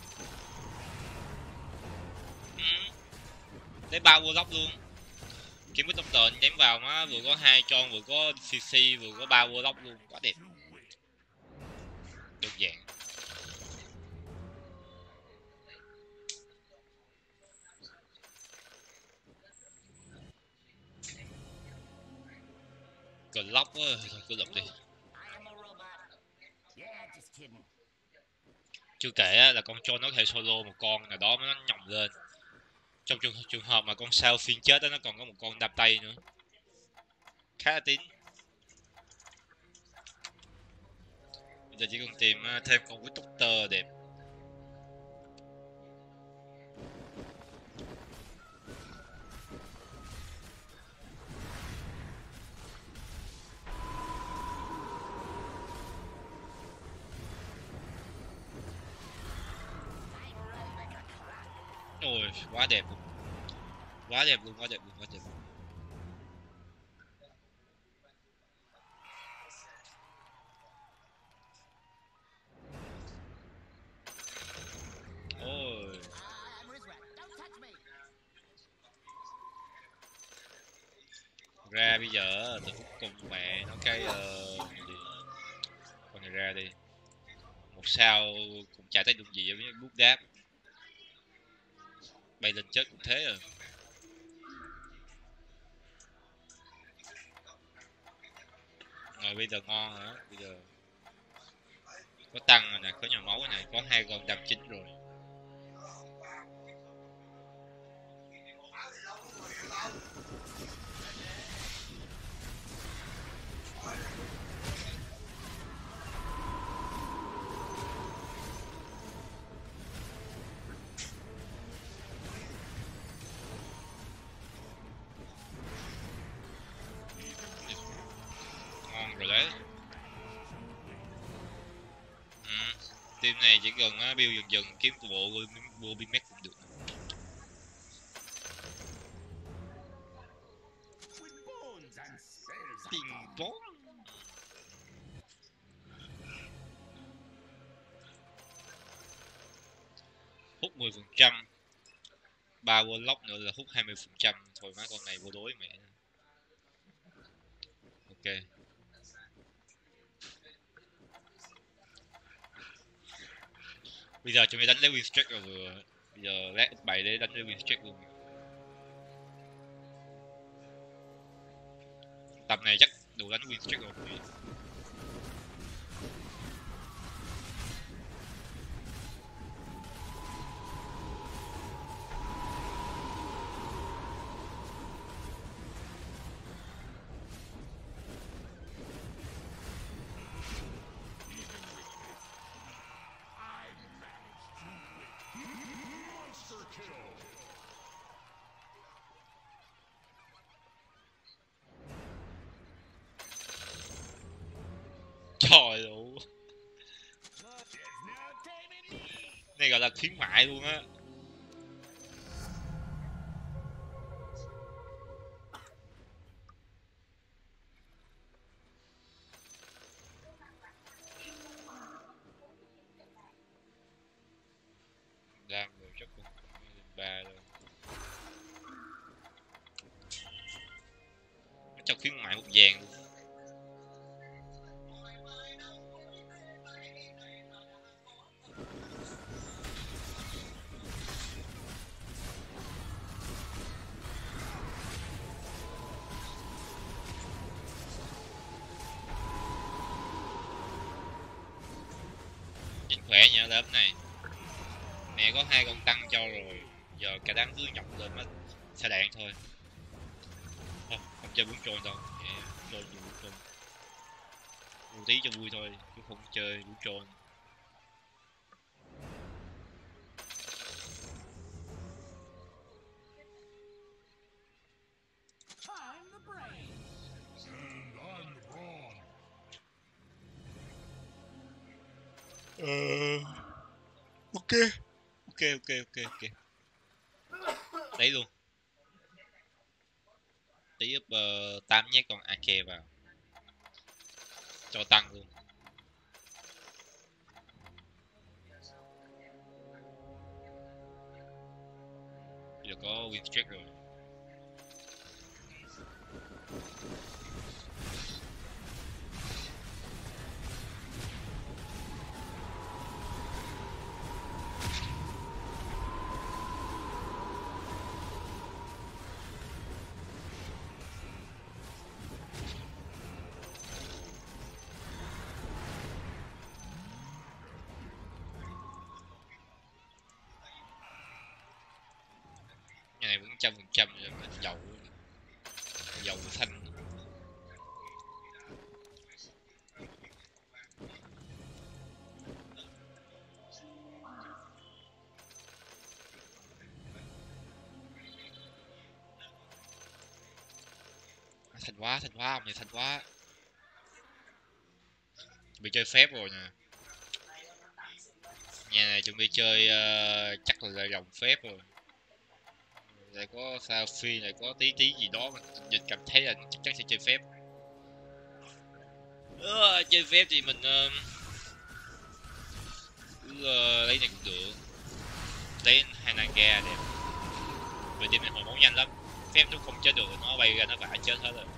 Lấy ba warlock luôn. Kiếm cái tông tờn ném vào má, vừa có hai tròn, vừa có xê xê, vừa có ba warlock luôn, quá đẹp. Đơn giản. Glock á, thôi cứ lụm đi. Chưa kể á, là con John nó có thể solo một con nào đó nó nhồng lên. Trong trường, trường hợp mà con sao phiên chết đó, nó còn có một con đam tay nữa. Khá là tín. Bây giờ chỉ cần tìm thêm con với Doctor đẹp. Ôi, quá đẹp luôn. Quá đẹp luôn, quá đẹp luôn, quá đẹp luôn. Ôi. Ra bây giờ từ phút cùng mẹ nó cái uh, gì? Con này ra đi. Một sao cũng chả thấy được gì giống như bút đáp. Bay lên chết cũng thế rồi. Rồi bây giờ ngon hả? Bây giờ có tăng rồi nè, có nhỏ máu này, có hai con đam chính rồi. Ngon rồi đấy. Ừ. Team này chỉ cần uh, build dần dần kiếm bộ bộ binh mech cũng được. Ping pong. Hút mười phần trăm. Ba warlock nữa là hút hai mươi phần trăm. Thôi má con này vô đối mẹ. Ok. Bây giờ chúng ta đánh lấy Winstreak rồi vừa. Bây giờ lát x bảy để đánh lấy Winstreak luôn. Tầm này chắc đủ đánh Winstreak rồi. Trời ơi. Này gọi là khuyến mại luôn á. Đam rồi chắc cũng ba rồi. Cho khuyến mại một vàng luôn. Nhìn khỏe nhờ lớp này. Mẹ có hai con tăng cho rồi. Giờ cả đám cứ nhọc lên mất xe đạn thôi. Không, không chơi bún tròn đâu. Mẹ tròn gì bún tròn. Một tí cho vui thôi, chứ không chơi bún tròn. Ờ... Ok. Ok, ok, ok, ok. Đấy luôn. Tí up uh, tám nhét con a ca vào. Cho tăng luôn. Giờ có Winstreak rồi. Này vẫn trăm phần trăm dầu dầu xanh. Thành quá, thành quá, ông này thành quá. Bị chơi phép rồi nè. Nhà này chuẩn bị chơi uh, chắc là dòng phép rồi. Lại có sao phi này có tí tí gì đó mà dịch cảm thấy là chắc chắn sẽ chơi phép. Uh, chơi phép thì mình uh, cứ uh, lấy này cũng được. Lấy hai nàng gà đẹp. Vậy thì mình hồi máu nhanh lắm. Phép nó không chết được, nó bay ra nó vả chết hết rồi.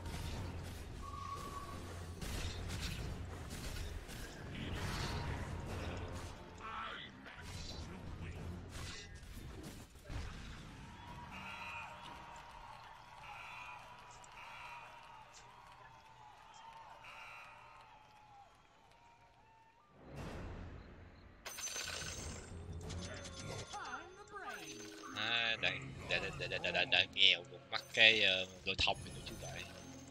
Đã, đã, đã, đã, đã, đã, đã nghèo một mắt cái uh, đôi thông thì nữa chứ vậy.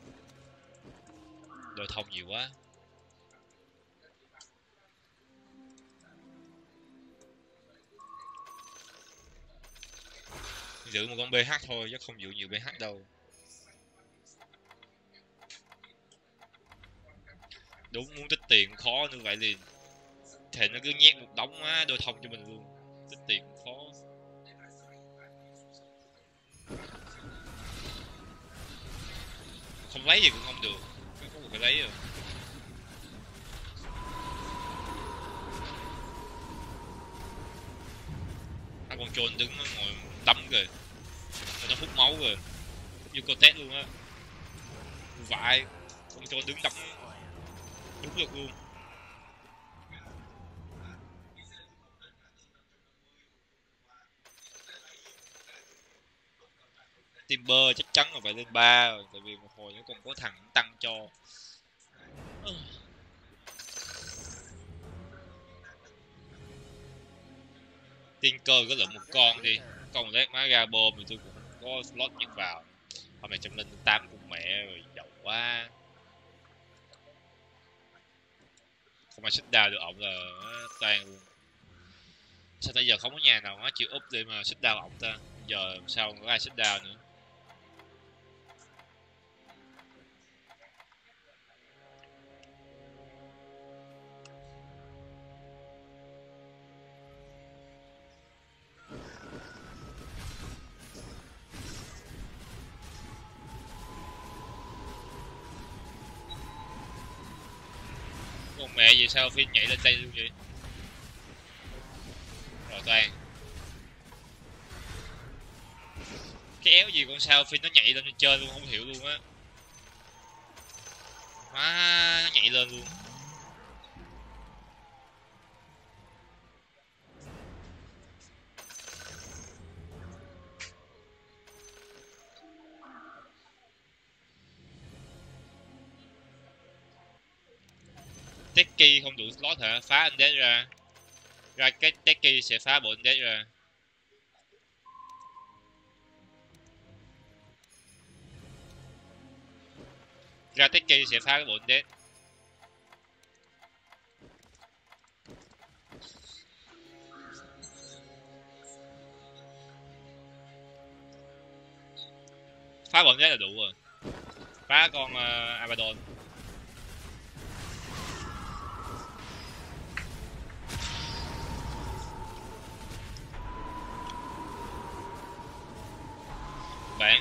Đôi thông nhiều quá. Giữ một con bê hát thôi chứ không giữ nhiều bê hát đâu. Đúng, muốn tích tiền khó như vậy thì thì nó cứ nhét một đống á đôi thông cho mình luôn. Tích tiền khó. Không lấy gì cũng không được, không có phải lấy rồi. À, con trồn đứng nó ngồi đâm kìa, nó hút máu rồi, hút như con tét luôn á. Vãi, con trồn đứng đâm đúng được luôn. Timber chắc chắn là phải lên ba rồi, tại vì một hồi nó còn có thằng tăng cho. Tinker có lượng một con đi, con lát má ra bom thì tôi cũng có slot nhận vào. Hôm nay chậm lên tám cùng mẹ rồi, giàu quá. Không ai xích đào được ổng là toàn luôn. Sao tới giờ không có nhà nào nó chịu úp để mà xích đào ổng ta. Giờ sao không có ai xích đào nữa. Con mẹ gì sao Phin nhảy lên đây luôn vậy? Rồi toàn cái éo gì con sao Phin nó nhảy lên trên chơi luôn, không hiểu luôn á. Má nó nhảy lên luôn. Techie không đủ slot hả? Phá undead ra. Ra cái Techie sẽ phá bộ undead ra. Ra Techie sẽ phá cái bộ undead. Phá bộ undead là đủ rồi. Phá con uh, Abaddon. Bạn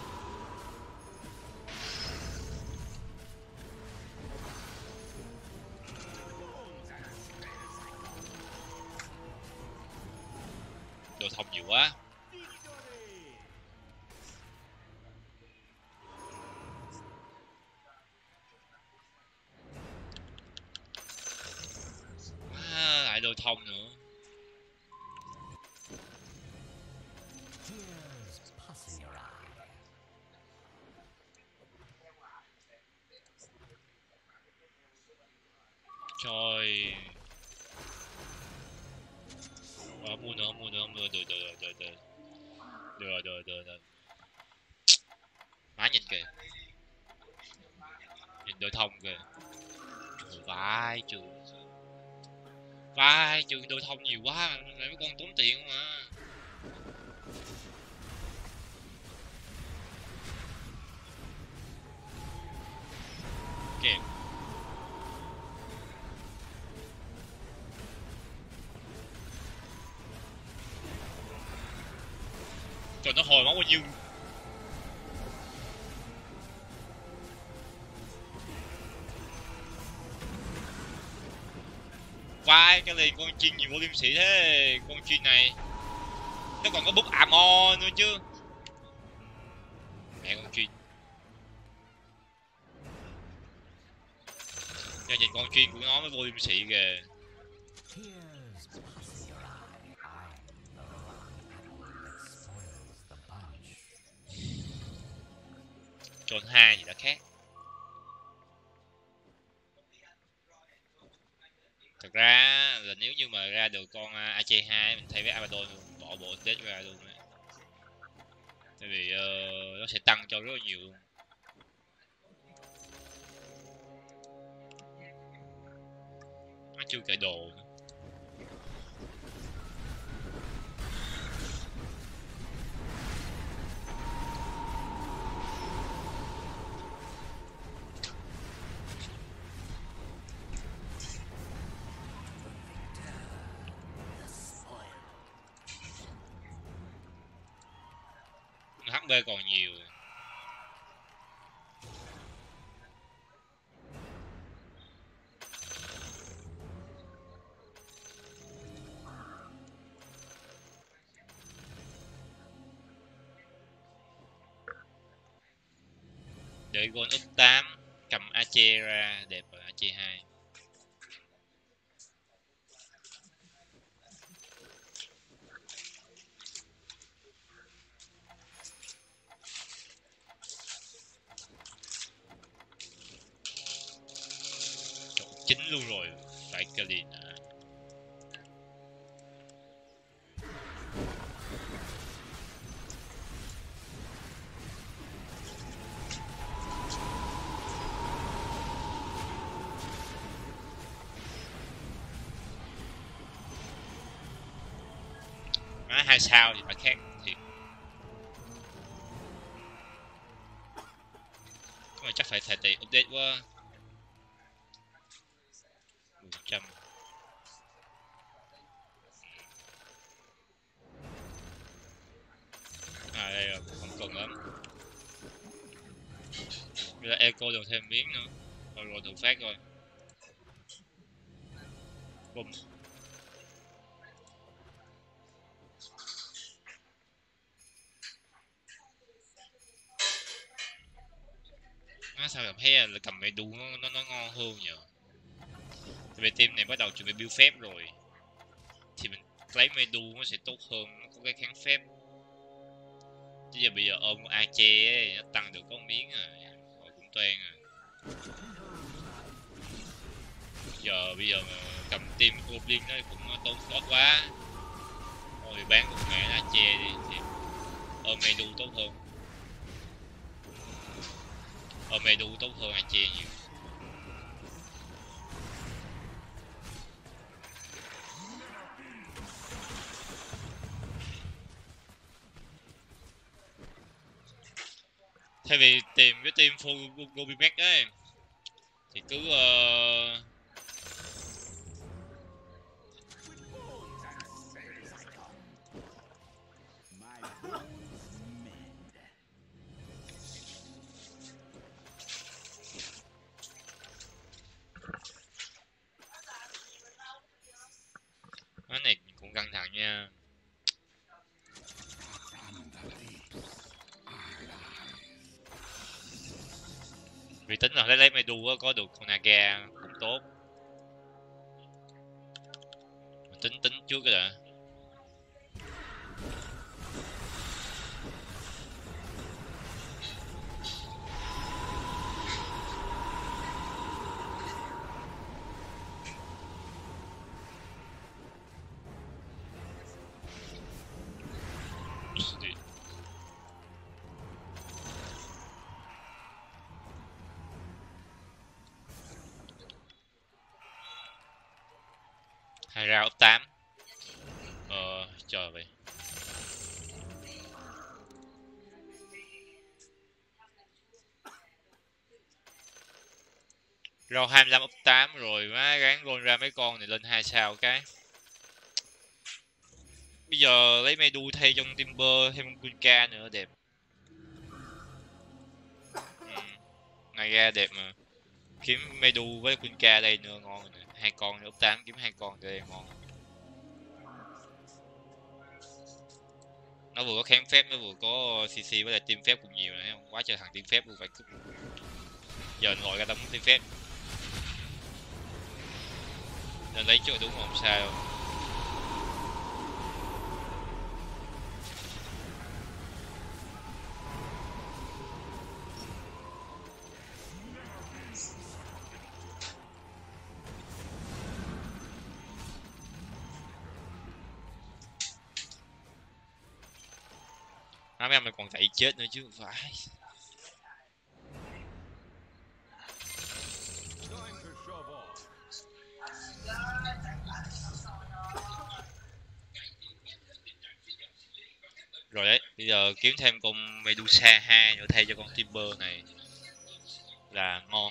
đồ thông nhiều quá. thông nữa. Trời. À, mua nữa, mua nữa, mua được, được, được, được, được, được, được, được, được. Má nhìn kìa, nhìn đôi thông kìa. Trời vai trường, vai trường đôi thông nhiều quá, mấy con tốn tiền không à. Kìa. Trời, nó hồi máu bao nhiêu. Vai cái này con chim nhiều vô liêm sĩ thế. Con chim này nó còn có bút armor nữa chứ. Mẹ con chim. Giờ nhìn con chim của nó mới vô liêm sĩ kìa. Tròn hai gì đã khác. Thật ra là nếu như mà ra được con a xê hai mình thay với Abaddon bỏ bộ tết ra luôn ấy. Tại vì uh, nó sẽ tăng cho rất là nhiều luôn. Nó chưa kể đồ nữa. hát pê còn nhiều. Để gôn úp tám cầm a xê ra đẹp rồi a xê hai. Chính luôn rồi, phải cái gì nữa. Má hai sao thì phải khác thiệt. Nhưng mà chắc phải thay tiền update quá. một trăm. À đây rồi, không cần lắm. Bây giờ eco được thêm miếng nữa. Rồi rồi thử phát rồi. Bùm. Nó sao cảm thấy là cầm mẹ đu nó, nó, nó ngon hơn nhờ. Tại vì team này bắt đầu chuẩn bị build phép rồi. Thì mình lấy mê đu nó sẽ tốt hơn, nó có cái kháng phép. Chứ giờ bây giờ ôm a xê ấy, nó tăng được có miếng à. Rồi cũng toan à. Giờ bây giờ mà cầm team Goblin nó cũng tốn slot quá. Thôi bán một mẹ a xê đi thì ôm mê đu tốt hơn. Ôm mê đu tốt hơn a xê nhiều. Thay vì tìm cái team full Gobimax ấy thì cứ uh... cái này cũng căng thẳng nha. Vì tính là lấy lấy Medu có được con Naga cũng tốt. trước cái đã. Hai round up tám. Ờ, trời vậy. Round hai mươi lăm up tám rồi má, gán roll ra mấy con này lên hai sao cái. Bây giờ lấy Medu thay trong Timber thêm Kunka nữa đẹp. Ừ. Naga đẹp mà. Kiếm Medu với Kunka đây nữa ngon rồi nè. Hai con nữa up tám, kiếm hai con đây ngon. Nó vừa có kháng phép, nó vừa có xê xê với lại team phép cũng nhiều này, quá trời thằng team phép luôn phải cúp. Giờ gọi ra tao muốn team phép nên lấy chỗ đúng không sao. Mấy em mày còn chạy chết nữa chứ không phải. Rồi đấy, bây giờ kiếm thêm con Medusa hai nữa thay cho con Timber này là ngon.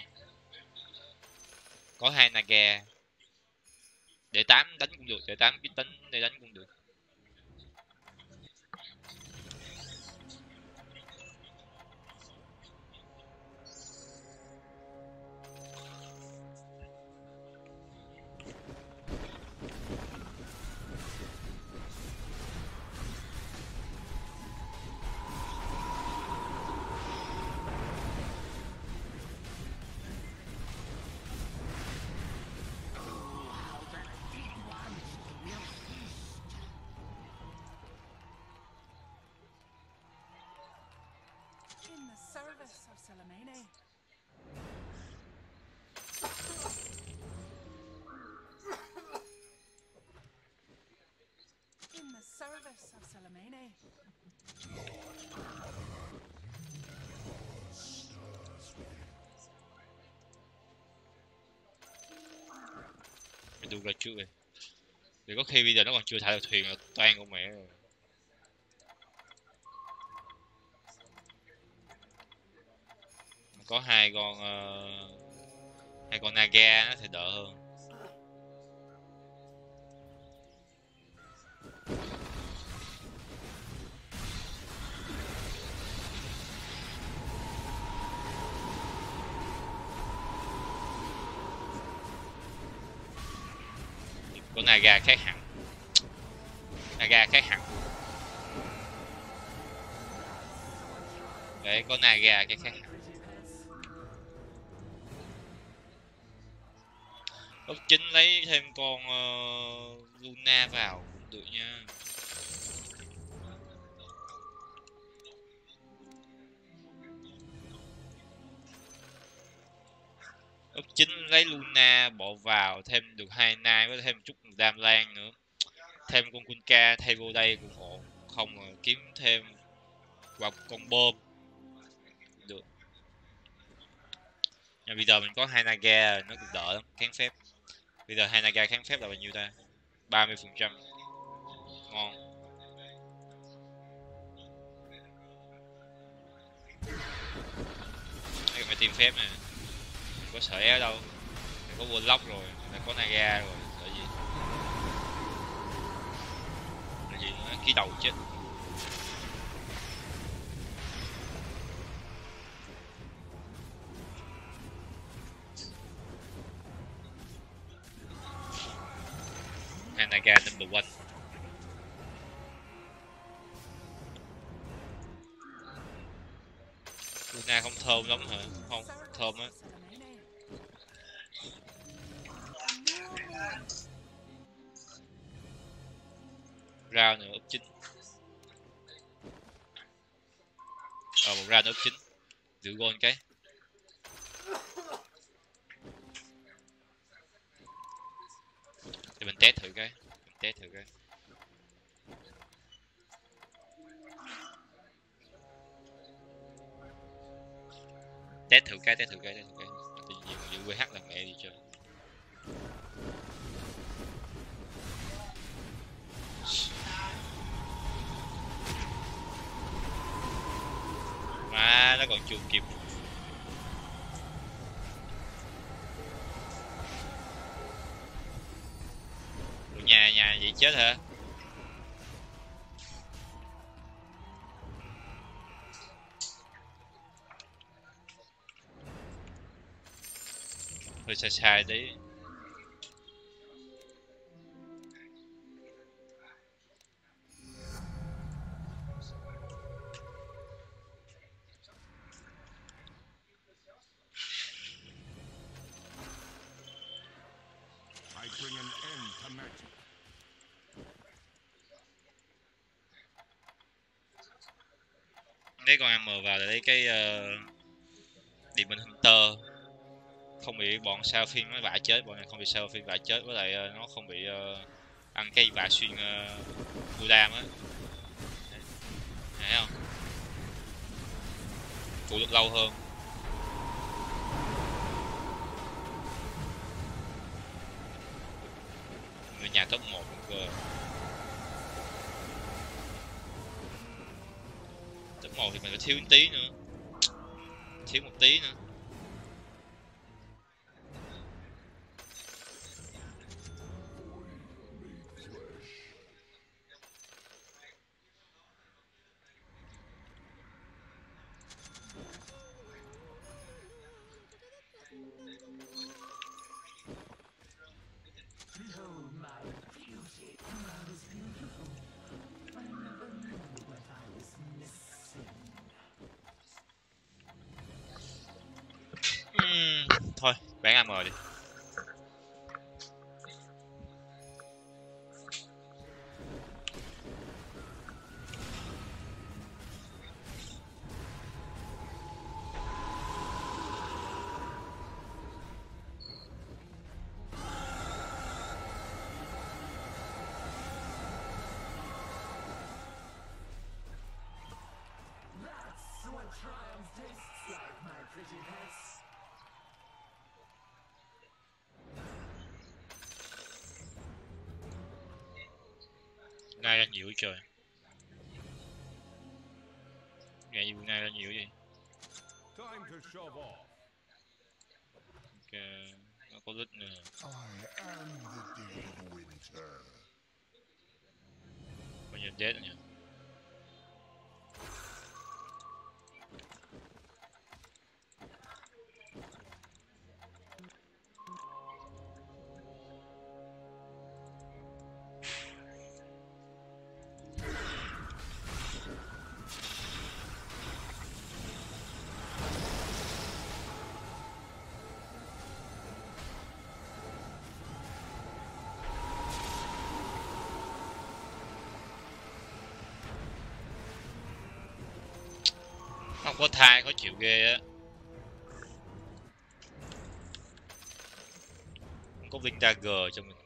Có hai Naga. Để tám đánh cũng được, để tám biết đánh để đánh cũng được. Mày đu ra trước đi. Vì có khi bây giờ nó còn chưa thả được thuyền là toan của mẹ rồi. Có hai con uh, hai con Naga nó sẽ đỡ hơn. Con Naga khác hẳn. Naga khác hẳn. Đấy, con Naga cái khác hẳn. Lúc chính lấy thêm con uh, Luna vào cũng được nha. Lúc chính lấy Luna bỏ vào thêm được hai nai với thêm chút đam lan nữa. Thêm con Kunka thay vô đây cũng ổn. Không mà kiếm thêm vào con bom được. Nhưng bây giờ mình có hai Naga nó cũng đỡ lắm, kháng phép. Bây giờ hai Naga kháng phép là bao nhiêu ta? ba mươi phần trăm. Ngon. Đây là team phép nè. Không có sợ éo đâu. Mình có wall lock rồi, mình có Naga rồi, sợ gì? Là gì nữa? Ký đầu chết. Naga number one. Luna không thơm lắm hả? Không, thơm á. round nữa úp chín. Ờ, một round nữa úp chín. Giữ gôn cái. Để mình test thử cái. Mình test thử cái. Test thử cái, test thử cái, test thử cái. Tự nhiên giữ vê hát là mẹ đi chơi. Mà nó còn chưa kịp. Ủa, nhà nhà vậy chết hả? Hơi sai sai tí. I bring an end to magic. Lấy con em vào để lấy cái uh, Demon Hunter. Không bị bọn sao phim nó vả chết, bọn này không bị sao phim vả chết, với lại uh, nó không bị uh, ăn cái vả xuyên uh, đam á. Thấy không? Phụ được lâu hơn. Người nhà top một cơ. Top một thì mình phải thiếu một tí nữa. Thiếu một tí nữa. Uhm, thôi, bán a em đi. Ngay ra nhiều trời. Ngay nhiều, ngay ra nhiều gì. Time to shove off. Ok, nó có lít nữa. I am the day of winter. Bao nhiêu dead nhỉ? Không có thai khó chịu ghê á. Không có Vinh Dagger cho mình.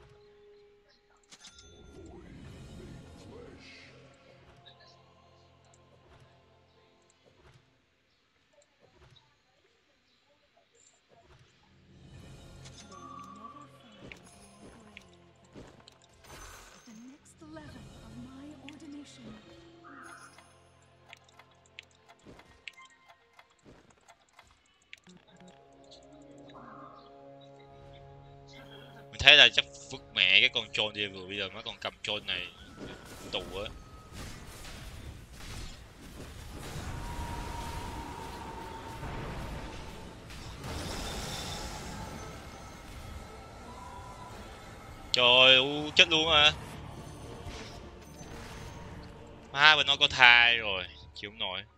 Thế là chắc vứt mẹ cái con troll đi vừa, bây giờ nó còn cầm troll này tù á. Trời ơi, chết luôn à. Má bên nó có thai rồi, chịu không nổi.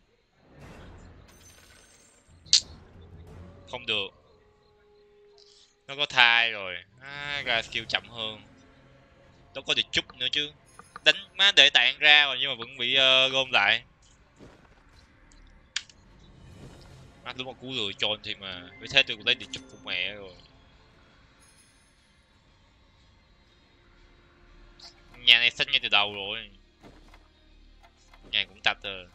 Không được. Nó có thai rồi, à, ra skill chậm hơn. Nó có được chút nữa chứ. Má để tạng ra rồi nhưng mà vẫn bị uh, gom lại. Má đúng một cú lừa tròn thì mà. Với thế tôi cũng lấy được chụp của mẹ rồi. Nhà này xanh ngay từ đầu rồi. Nhà cũng tạch rồi.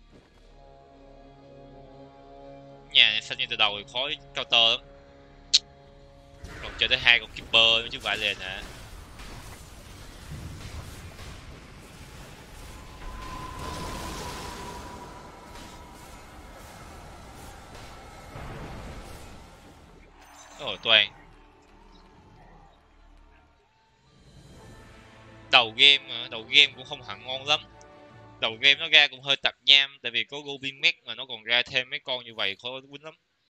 Nhà này xanh ngay từ đầu thì khó counter lắm. Còn chơi tới hai con keeper nữa chứ không phải lên hả. Rồi toàn đầu game mà, đầu game cũng không hẳn ngon lắm. Đầu game nó ra cũng hơi tạp nham, tại vì có Goblin Mech mà nó còn ra thêm mấy con như vậy khó win lắm.